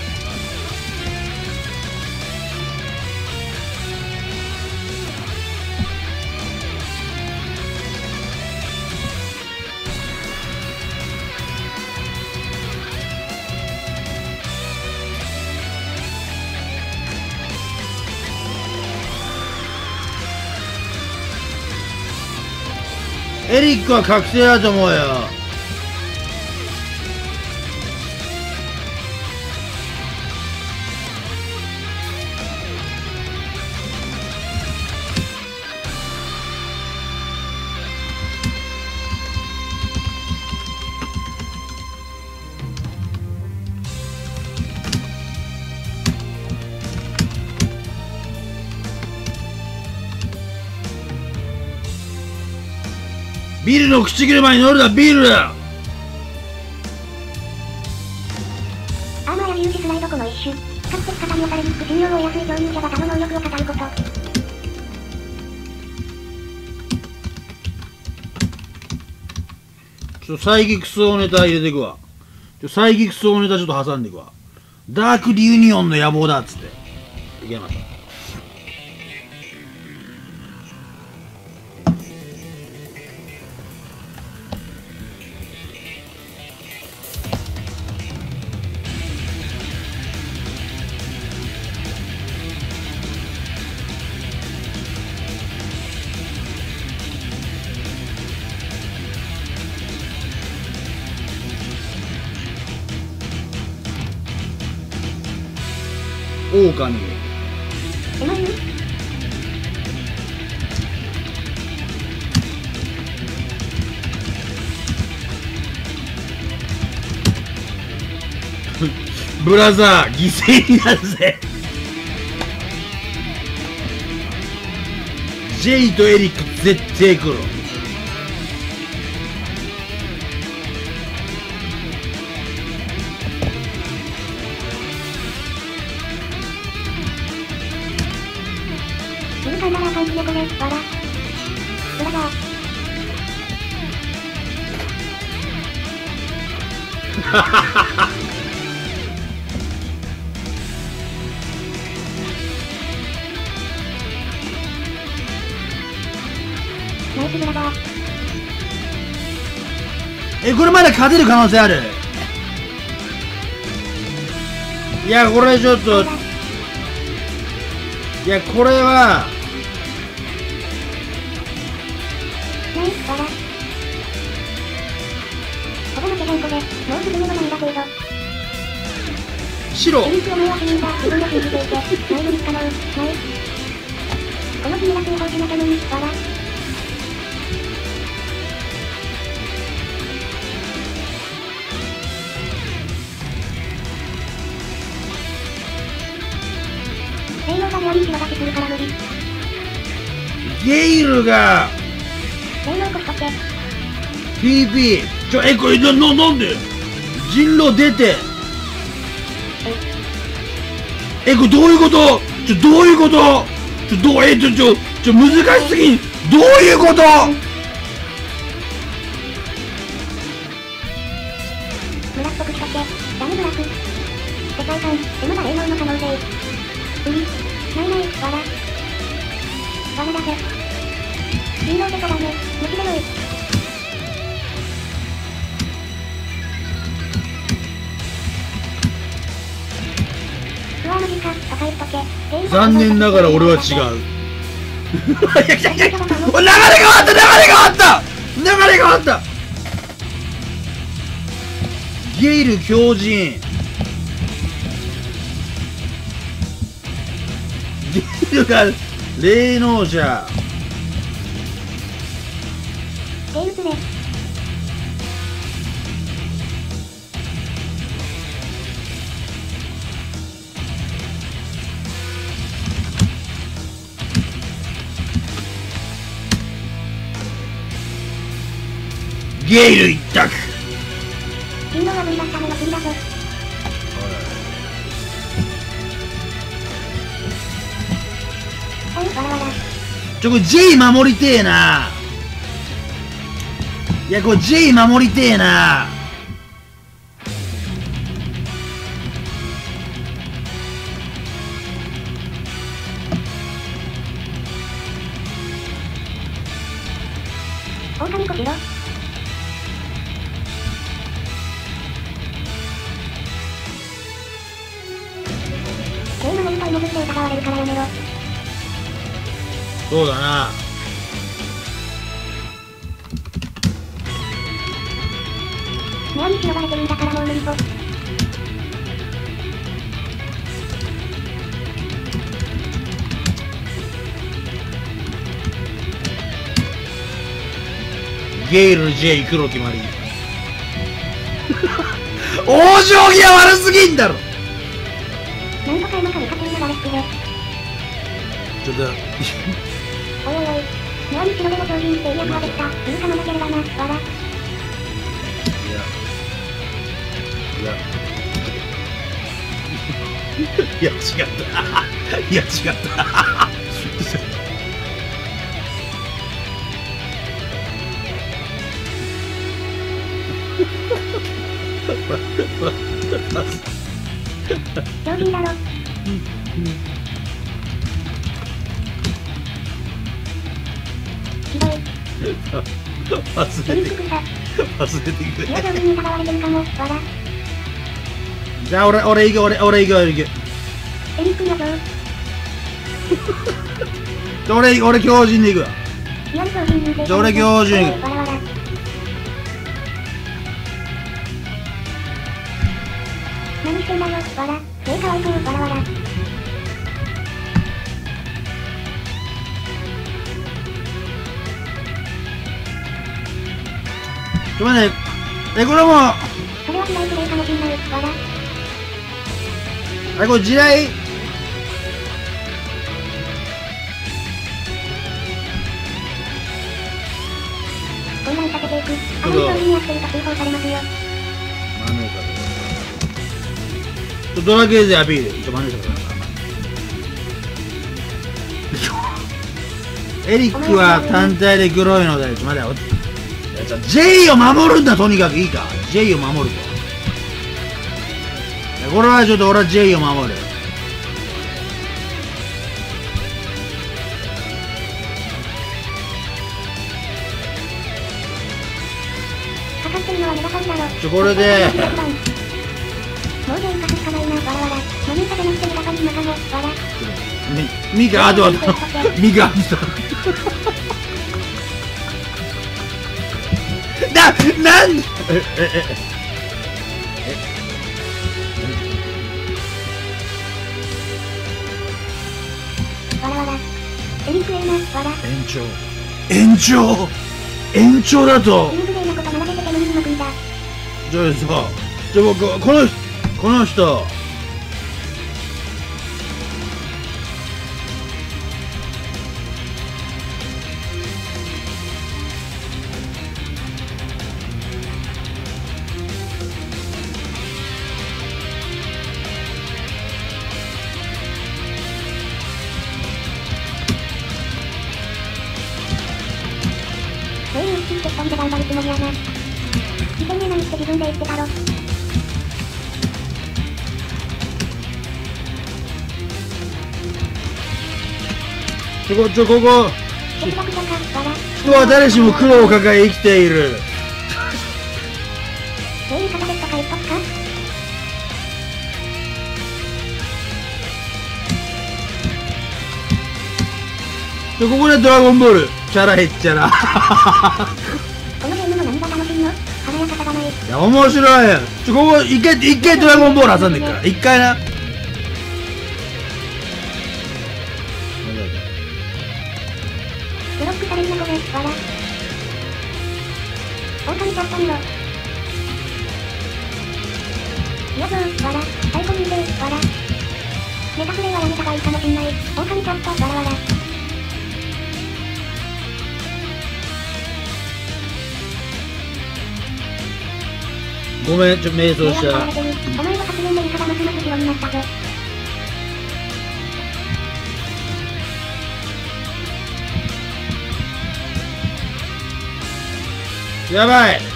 エリックは覚醒だと思うよ。ビルの口車に乗るなビル。 アーマーや粒子スライドコの一種。比較的型に押されにくく信用を得やすい強忍者が他の能力を語ること。 ちょっとサイギクスオネタ入れていくわ。ちょサイギクスオネタちょっと挟んでいくわ。ダークリユニオンの野望だっつって。いけました。狼え、何ブラザー犠牲になるぜ。ジェイとエリック絶対来る。 静かならあかんしねこれ、わら。ブラザー。 はははは。 ナイスブラザー。 え、これまだ勝てる可能性ある。いや、これちょっと。いや、これは。 ナイス、わら。ほぼ負けじゃんこれ。もうすぐにもないんだけど。 白。 エリックお前は死人だ。自分で信じていて。ない無理可能。ない。この君ら通報しなきゃのに、わら。 に白勝ちするから無理。 ゲイルが霊能コストってピーピー ちょえこれなななんで人狼出てえこれどういうことちょどういうことちょどうえちょちょちょ難しすぎんどういうこと村っぽくしとけダメブラック世界観でまだ霊能の可能性うんないないわらわらだぜ人狼デカだね無知でよいうわマジかとか言っとけ残念ながら俺は違ういや来た来た来た流れが変わった流れが変わった流れが変わったゲイル強靭ゲイルが霊能者ゲイルツレゲイル一択人狼は無理だったねの次だぞはいわらわらちょこれ J 守りてえないやこれ J 守りてえな狼こしろゲーム守るとイモブって疑われるからやめろそうだなニアに忍ばれてるんだからもう無理ぽゲイル J 黒決まり往生際悪すぎんだろなんとか今から勝てるのがレックでちょっとおいおいおいニアに忍べの超人っていい役ができたいいかもなければなわらいやいやいや違ったいや違った超人だろひどい忘れてくれ忘れてくれいや超人に疑われてるかもわらじゃあ俺俺行く俺俺行く俺行くエリック予想じゃあ俺俺強靭で行くわリアル超人認定じゃあ俺強靭わらわら何してんだよわら目かわいくわらわらちょ待ってえこれもそれは地雷プレイかもしんないわらあれこれ地雷混乱させていくあまり超人やってると通報されますよちょドラケーゼアピールちょマネージャーエリックは単体で黒いのでちょ待てよ J を守るんだとにかくいいか J を守るとこれはちょっと俺は J を守るかかってるのはメダカンだろちょこれでもう全員勝つしかないなわらわら何かでなくてメダカンにまたもわらみミカあとはミカあとな、なんえ、え、え、 えわらわらエリックエイナわら延長延長延長だとインフレーなこと学べて煙に巻くんだちょ、そうちょ、僕、この人この人もりやな。にせんえん何って自分で言ってたろ。 ちょこちょここ哲学者か、わら。 人は誰しも苦労を抱え生きている。 そういう方ですとか言っとくか。 でここでドラゴンボールチャラヘッチャラこのゲームの何が楽しいの？華やかさがない。 いや面白いよ。ちょここ一回一回ドラゴンボール挟んでっから一回な。 ブロックされるなこれ、わら。狼ちゃんと見ろ。よそう、わら。最高にいいで、わら。ネタプレイはやめたがいいかもしんない。狼ちゃんと、わらわら。 ごめん、ちょ瞑想した。 お前の発言でイカがますます白になったぞ。 やばい。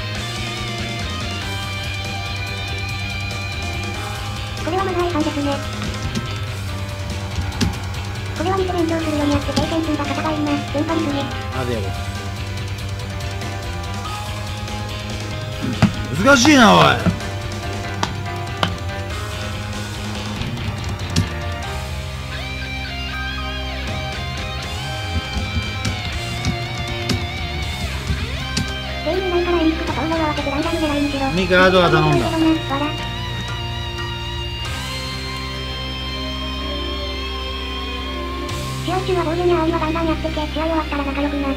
これはマナー違反ですね。これは見て勉強するようにやって経験数が肩がいいな。テンパりすぎ。 あでも難しいなおい。 ゲームないからエリックとソウルを合わせてランダム狙いにしろ。 ミカあとは頼んだ。 試合中はボールに青いはガンガンやってけ。試合終わったら仲良くな。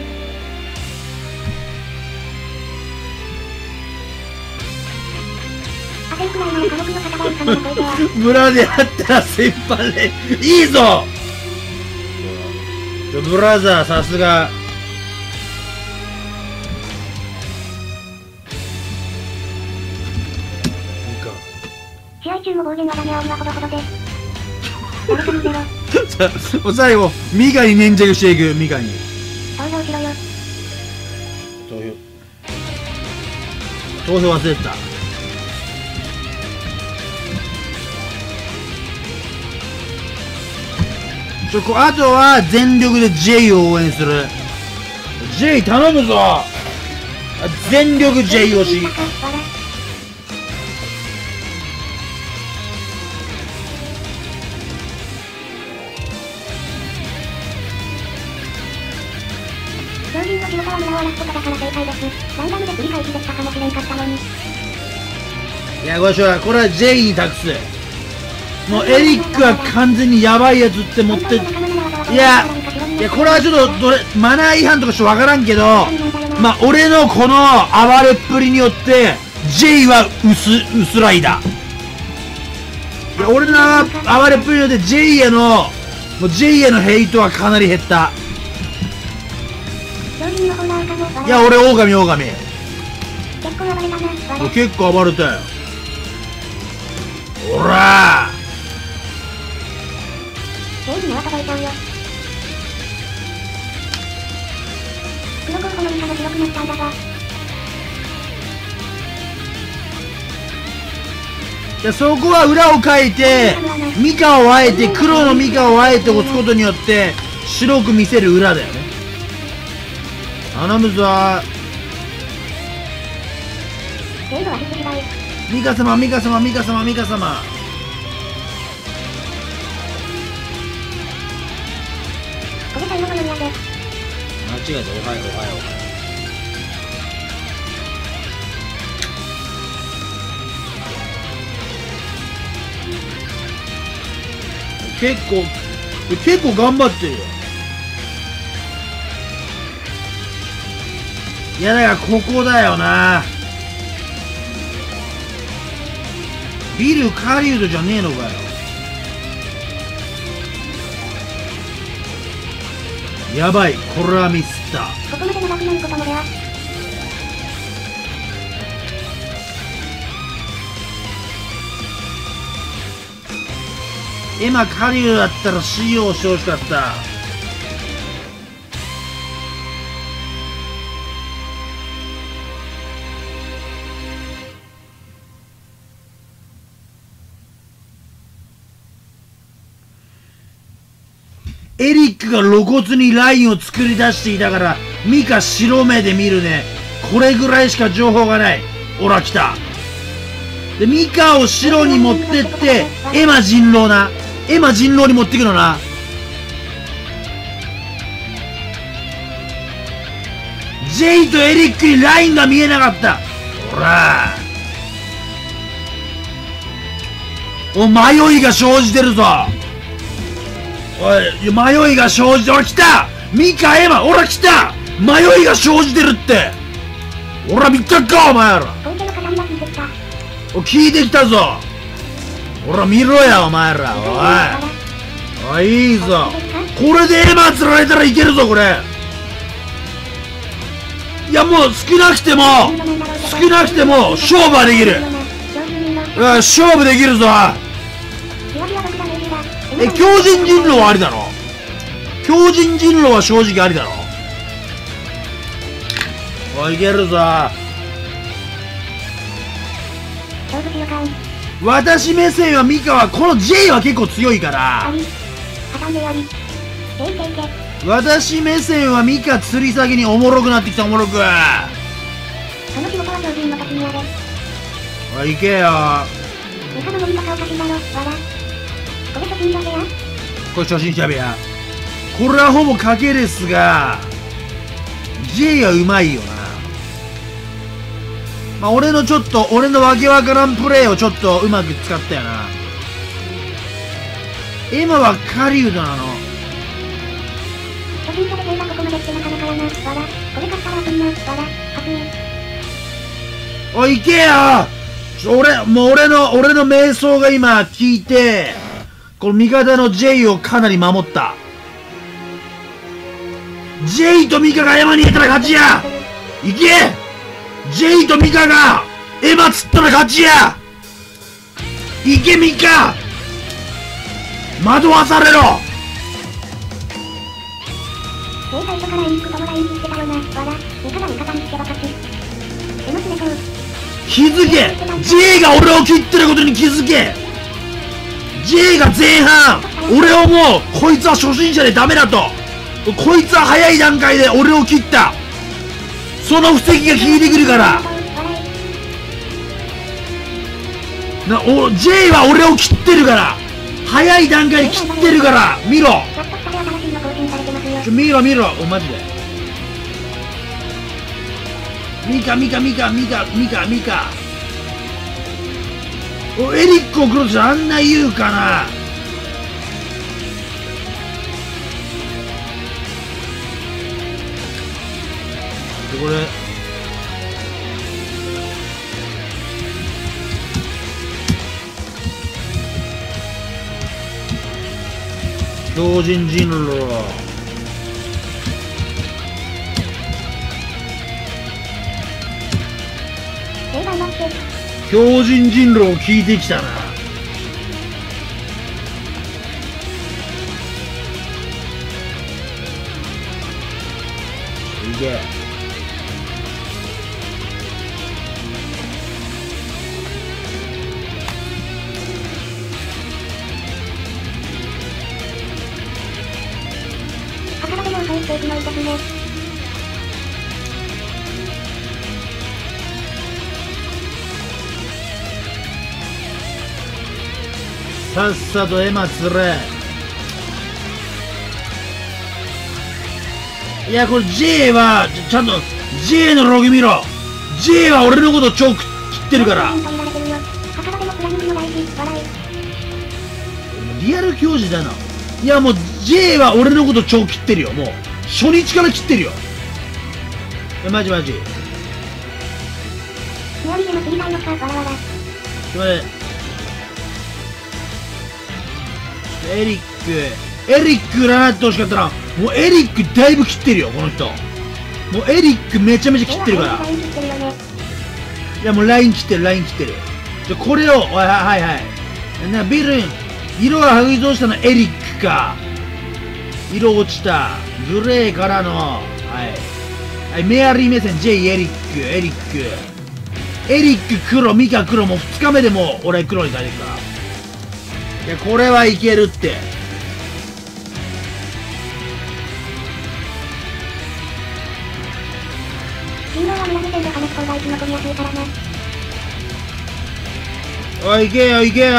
焦りくらいの家族の戦い様の声では村であったら先輩でいいぞ。ちょブラザーさすが。 試合中も暴言はダメ、青いはほどほどで。誰か見せろ。 最後ミカに粘着していく。ミカに投票しろよ。 投票投票忘れてた。ちょこあとは全力で J を応援する。 J 頼むぞ。全力 J 推し。 超人の広川村はラストかだから正解です。ランダムで繰り返しでしたかもしれんかったのに。 いやごしょこれは J に託す。もうエリックは完全にヤバいやつって持って。いやいやこれはちょっとどれマナー違反とかちょっとわからんけど、まあ俺のこの暴れっぷりによって J は薄薄らいだ。いや俺の暴れっぷりによって J へのもう J へのヘイトはかなり減った。いや俺オオカミオオカミ結構暴れたな。 結構暴れたよ。ほらゲームには届いちゃうよ。黒候補のミカも強くなったんだが。 いやそこは裏をかいてミカをあえて黒のミカをあえて押すことによって白く見せる裏だよね。頼むぞミカ様ミカ様ミカ様ミカ様。 これ最後の飲み屋で。 間違えた。おはようおはよう。結構結構頑張ってるよ。いやだからここだよな。ビル狩人じゃねえのかよ。やばいこれはミスった。 ここまで長くなることもレア。 今狩人だったら シーオー してほしかった。 エリックが露骨にラインを作り出していたから、ミカ白目で見るね。これぐらいしか情報がない。ほら、来た。で、ミカを白に持ってって、エマ人狼な。エマ人狼に持ってくのな。ジェイとエリックにラインが見えなかった。ほら。お、迷いが生じてるぞ。おい、迷いが生じて、ほら来た。ミカ、エマ、ほら来た。迷いが生じてるって。ほら見たか、お前ら。お、聞いてきたぞ。ほら見ろや、お前ら。おい。おい、いいぞ。これでエマ釣られたらいけるぞ、これ。いや、もう少なくても、少なくても、勝負はできる。勝負できるぞ。え、強靭人狼はありだろ。強靭人狼は正直ありだろ。おい、いけるぞ。私目線はミカは、この J は結構強いから。私目線はミカ吊り先におもろくなってきた、おもろく。おい、行けよ。これ初心者部屋。これはほぼ賭けですが、J はうまいよな。まあ、俺のちょっと、俺のわけわからんプレーをちょっとうまく使ったよな。エマは狩人なの。おい、行けよ。俺、もう俺の、俺の瞑想が今聞いて、この味方の J をかなり守った。J とミカがエマに入れたら勝ちや。行け。J とミカがエマ釣ったら勝ちや。行けミカ。惑わされろ。気づけ。 J が俺を切ってることに気づけ。 J が前半俺をもうこいつは初心者でダメだと、こいつは早い段階で俺を切った、その布石が効いてくるからな。お J は俺を切ってるから、早い段階で切ってるから見ろ。ちょ見ろ見ろ。おマジでミカミカミカミカミカミカ。おエリックを殺してあんな言うかな。でこれ強靭人狼。強靭人狼聞いてきたな。いけ。さっさとエマ釣れ。いやこれ J はちゃんと J のログ見ろ。 J は俺のこと超切ってるから。リアル教授だな。いやもう J は俺のこと超切ってるよ。もう初日から切ってるよ。いやマジマジ。ちょっと待って。エリック、エリック占ってほしかったな。もうエリックだいぶ切ってるよ、この人。もうエリックめちゃめちゃ切ってるから。いやもうライン切ってる、ライン切ってる。じゃこれを、はいはいはい。なビルン、色が剥ぎ通したのエリックか。色落ちた。グレーからの、はい。はい、メアリー目線、J、エリック、エリック。エリック黒、ミカ黒、もうふつかめでもう俺黒に変えてるから。いやこれはいけるって。 飛行が生き残りやすいからな。 おい、行けよ、行けよ。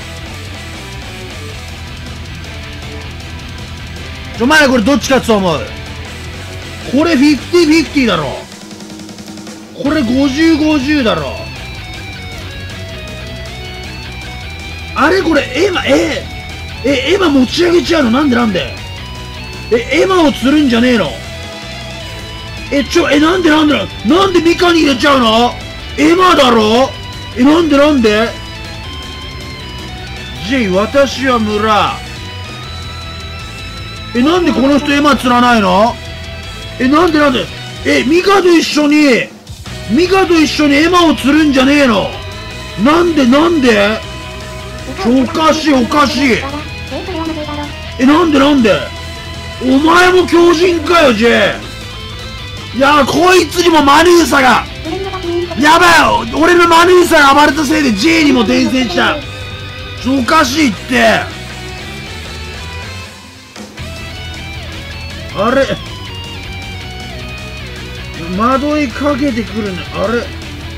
ちょ、お前これどっち勝つと思う？これフィフティフィフティだろ。これごじゅうごじゅうだろ。あれこれエマ、ええ、エマ持ち上げちゃうの？なんでなんでえ、エマを釣るんじゃねえの？え、ちょ、え、なんでなんでなんでミカに入れちゃうの？エマだろ？え、なんでなんで ?J、私は村。え、なんでこの人エマ釣らないの？え、なんでなんでえ、ミカと一緒に、ミカと一緒にエマを釣るんじゃねえの？なんでなんでちょ、おかしいおかしい。え、なんでなんでお前も強靭かよ、J。いや、こいつにもマヌーサがやばい。俺のマヌーサが暴れたせいで J にも転生した。ちょ、おかしいって。あれ惑いかけてくるね。あれ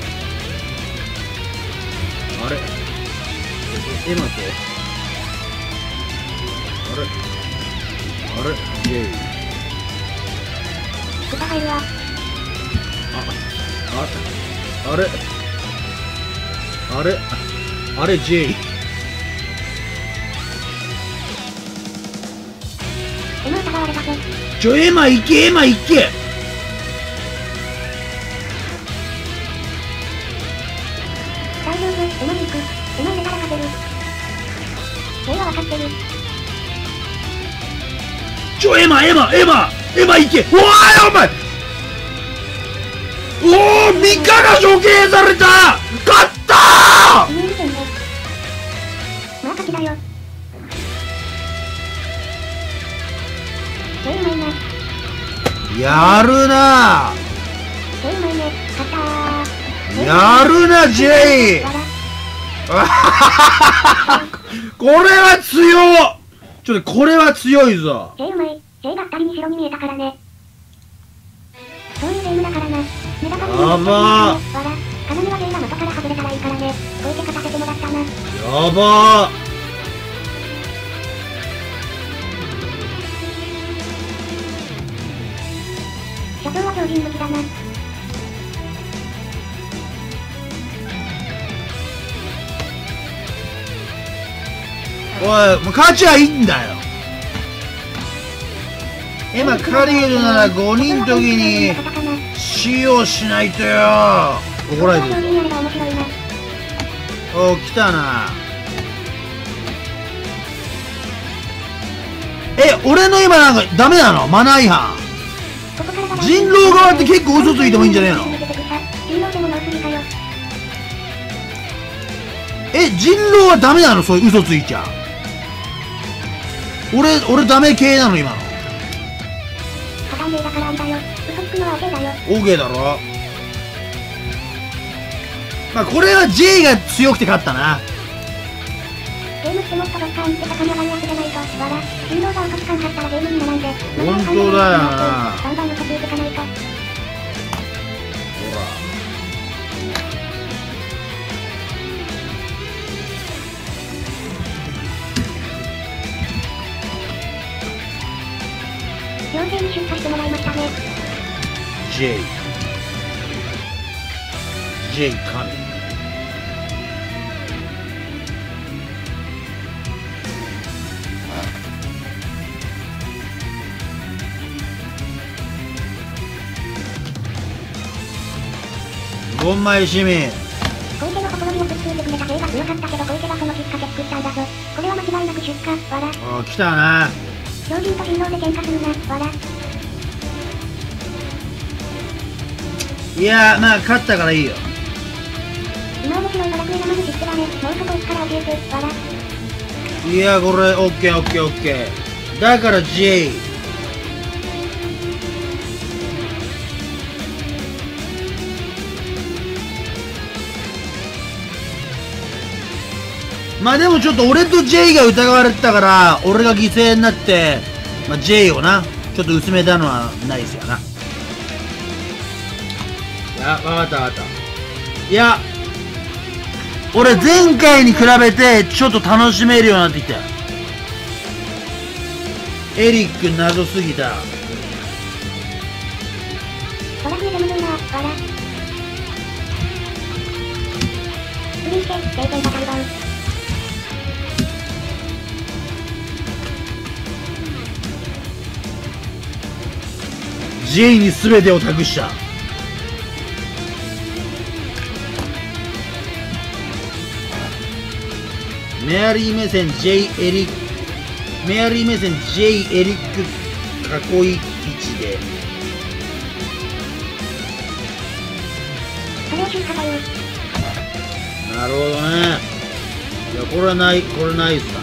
あれエマとあれあれ J。 豚入るわ。 あああれあれあれ J。 エマ疑われたぞ。 ちょ、エマ行け、エマ行け。 大丈夫、エマに行く。エマ入れたら勝てる。J は分かってる。 ちょ、エマエマエマエマ行け。おーいお前。おー、ミカが処刑された。勝ったー。 いい点ね。まあ勝ちだよ。J うまいな。 やるな。 J うまいね。勝ったー。 やるな J。 これは強っ。ちょっとこれは強いぞ。 J うまい。J がふたりに白に見えたからね。そういうゲームだからな。メダカに見えたからね。わら。金には J が的から外れたらいいからね。こういう勝たせてもらったな。 やばー。 社長は強靭武器だな。 おい、もう勝ちはいいんだよ。今狩人ならごにんの時に使用しないとよ。怒られてる。おお、来たな。え、俺の今なんかダメなの？マナー違反。人狼側って結構嘘ついてもいいんじゃねえの？え、人狼はダメなの？そういう嘘ついちゃう。俺、俺ダメ系なの今の。オーケーだろ。まあこれは J が強くて勝ったな。 ゲームってもっとどっかに行って高み上がるやつじゃないと。わら、人狼が嘘つかんかったらゲームにならんで。 本当だよな。 バンバン嘘ついてかないと。ほら。 両手に出荷してもらいましたね。 J。J 神。ゴンマイ市民。 小池の心に落ち着いてくれた J が強かったけど小池がそのきっかけ作ったんだぞ。これは間違いなく出荷。わら。 ああ、来たな。 強靭と人狼で喧嘩するな。わら。 いやー、まあ勝ったからいいよ。 今面白いドラクエ生に知ってらね。もうそこ一から教えて。わら。 いや、これオッケーオッケーオッケー。だから J。まあでもちょっと俺と J が疑われてたから俺が犠牲になって、まあ、J をなちょっと薄めたのはナイスやな。 あ、わかったわかった。いや、俺前回に比べてちょっと楽しめるようになってきたよ。エリック謎すぎた。 トラフィーでむずいな、わら。次して、経験が裁判。 ジェイに全てを託した。メアリー目線 J エリックメアリー目線 J エリック囲い位置でそれを出荷対応。 なるほどね。いや、これはないこれナイスだ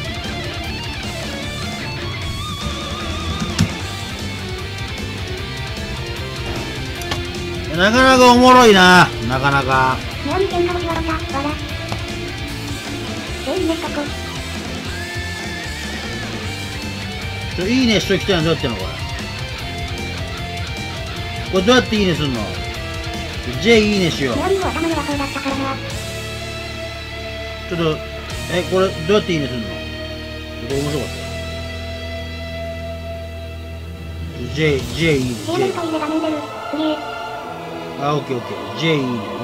な。なかなかおもろいな。なかなかメアリー喧嘩腰笑った、わら。いいねしとこ。 ちょいいねしときたいのどうやってんのこれ。これどうやっていいねすんの。 J いいねしよう。 メアリーも頭弱そうだったからな。 ちょっとえこれどうやっていいねすんの。これ面白かったよ。 J J いいね。 J メントいいね画面出る。すげえ。 あ、オッケーオッケー。 J いいね。ウィンウィン。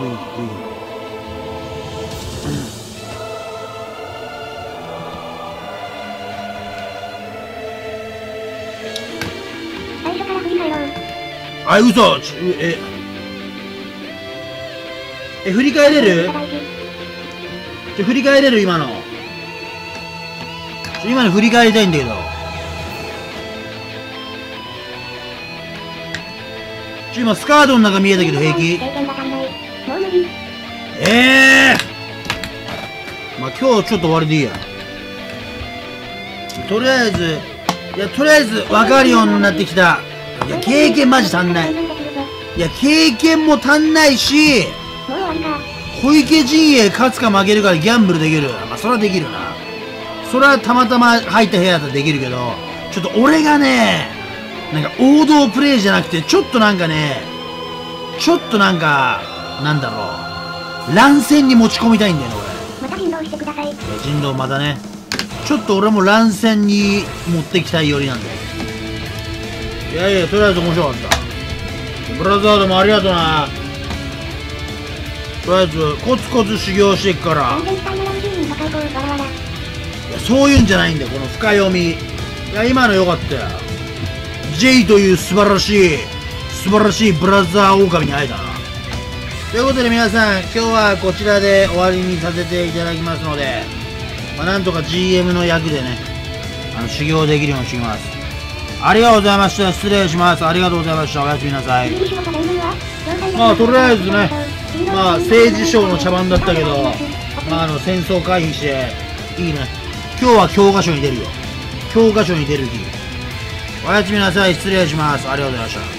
最初から振り返ろう。 あ、嘘。ちええ振り返れる。ちょ振り返れる今の。ちょ今の振り返りたいんだけど。ちょ今スカートの中見えたけど平気。ええー、まあ今日ちょっと終わりでいいや。とりあえずいやとりあえず分かるようになってきた。いや経験マジ足んない。いや経験も足んないし、小池陣営勝つか負けるかでギャンブルできる。まあそれはできるな。それはたまたま入った部屋だったらできるけど、ちょっと俺がねなんか王道プレイじゃなくてちょっとなんかねちょっとなんかなんだろう乱戦に持ち込みたいんだよね俺。 また人狼してください。 人狼まだねちょっと俺も乱戦に持ってきたい寄りなんだよ。いやいやとりあえず面白かった。ブラザードもありがとうな。とりあえずコツコツ修行していくから。いやそういうんじゃないんだよこの深読み。いや今の良かったよ。 J という素晴らしい素晴らしいブラザー狼に会えたな。ということで皆さん今日はこちらで終わりにさせていただきますので、まあ、なんとか ジーエム の役でねあの修行できるようにしてきます。ありがとうございました。失礼します。ありがとうございました。おやすみなさい。まあとりあえずねまあ政治省の茶番だったけど、まああの戦争回避していいね。今日は教科書に出るよ。教科書に出る日。おやすみなさい。失礼します。ありがとうございました。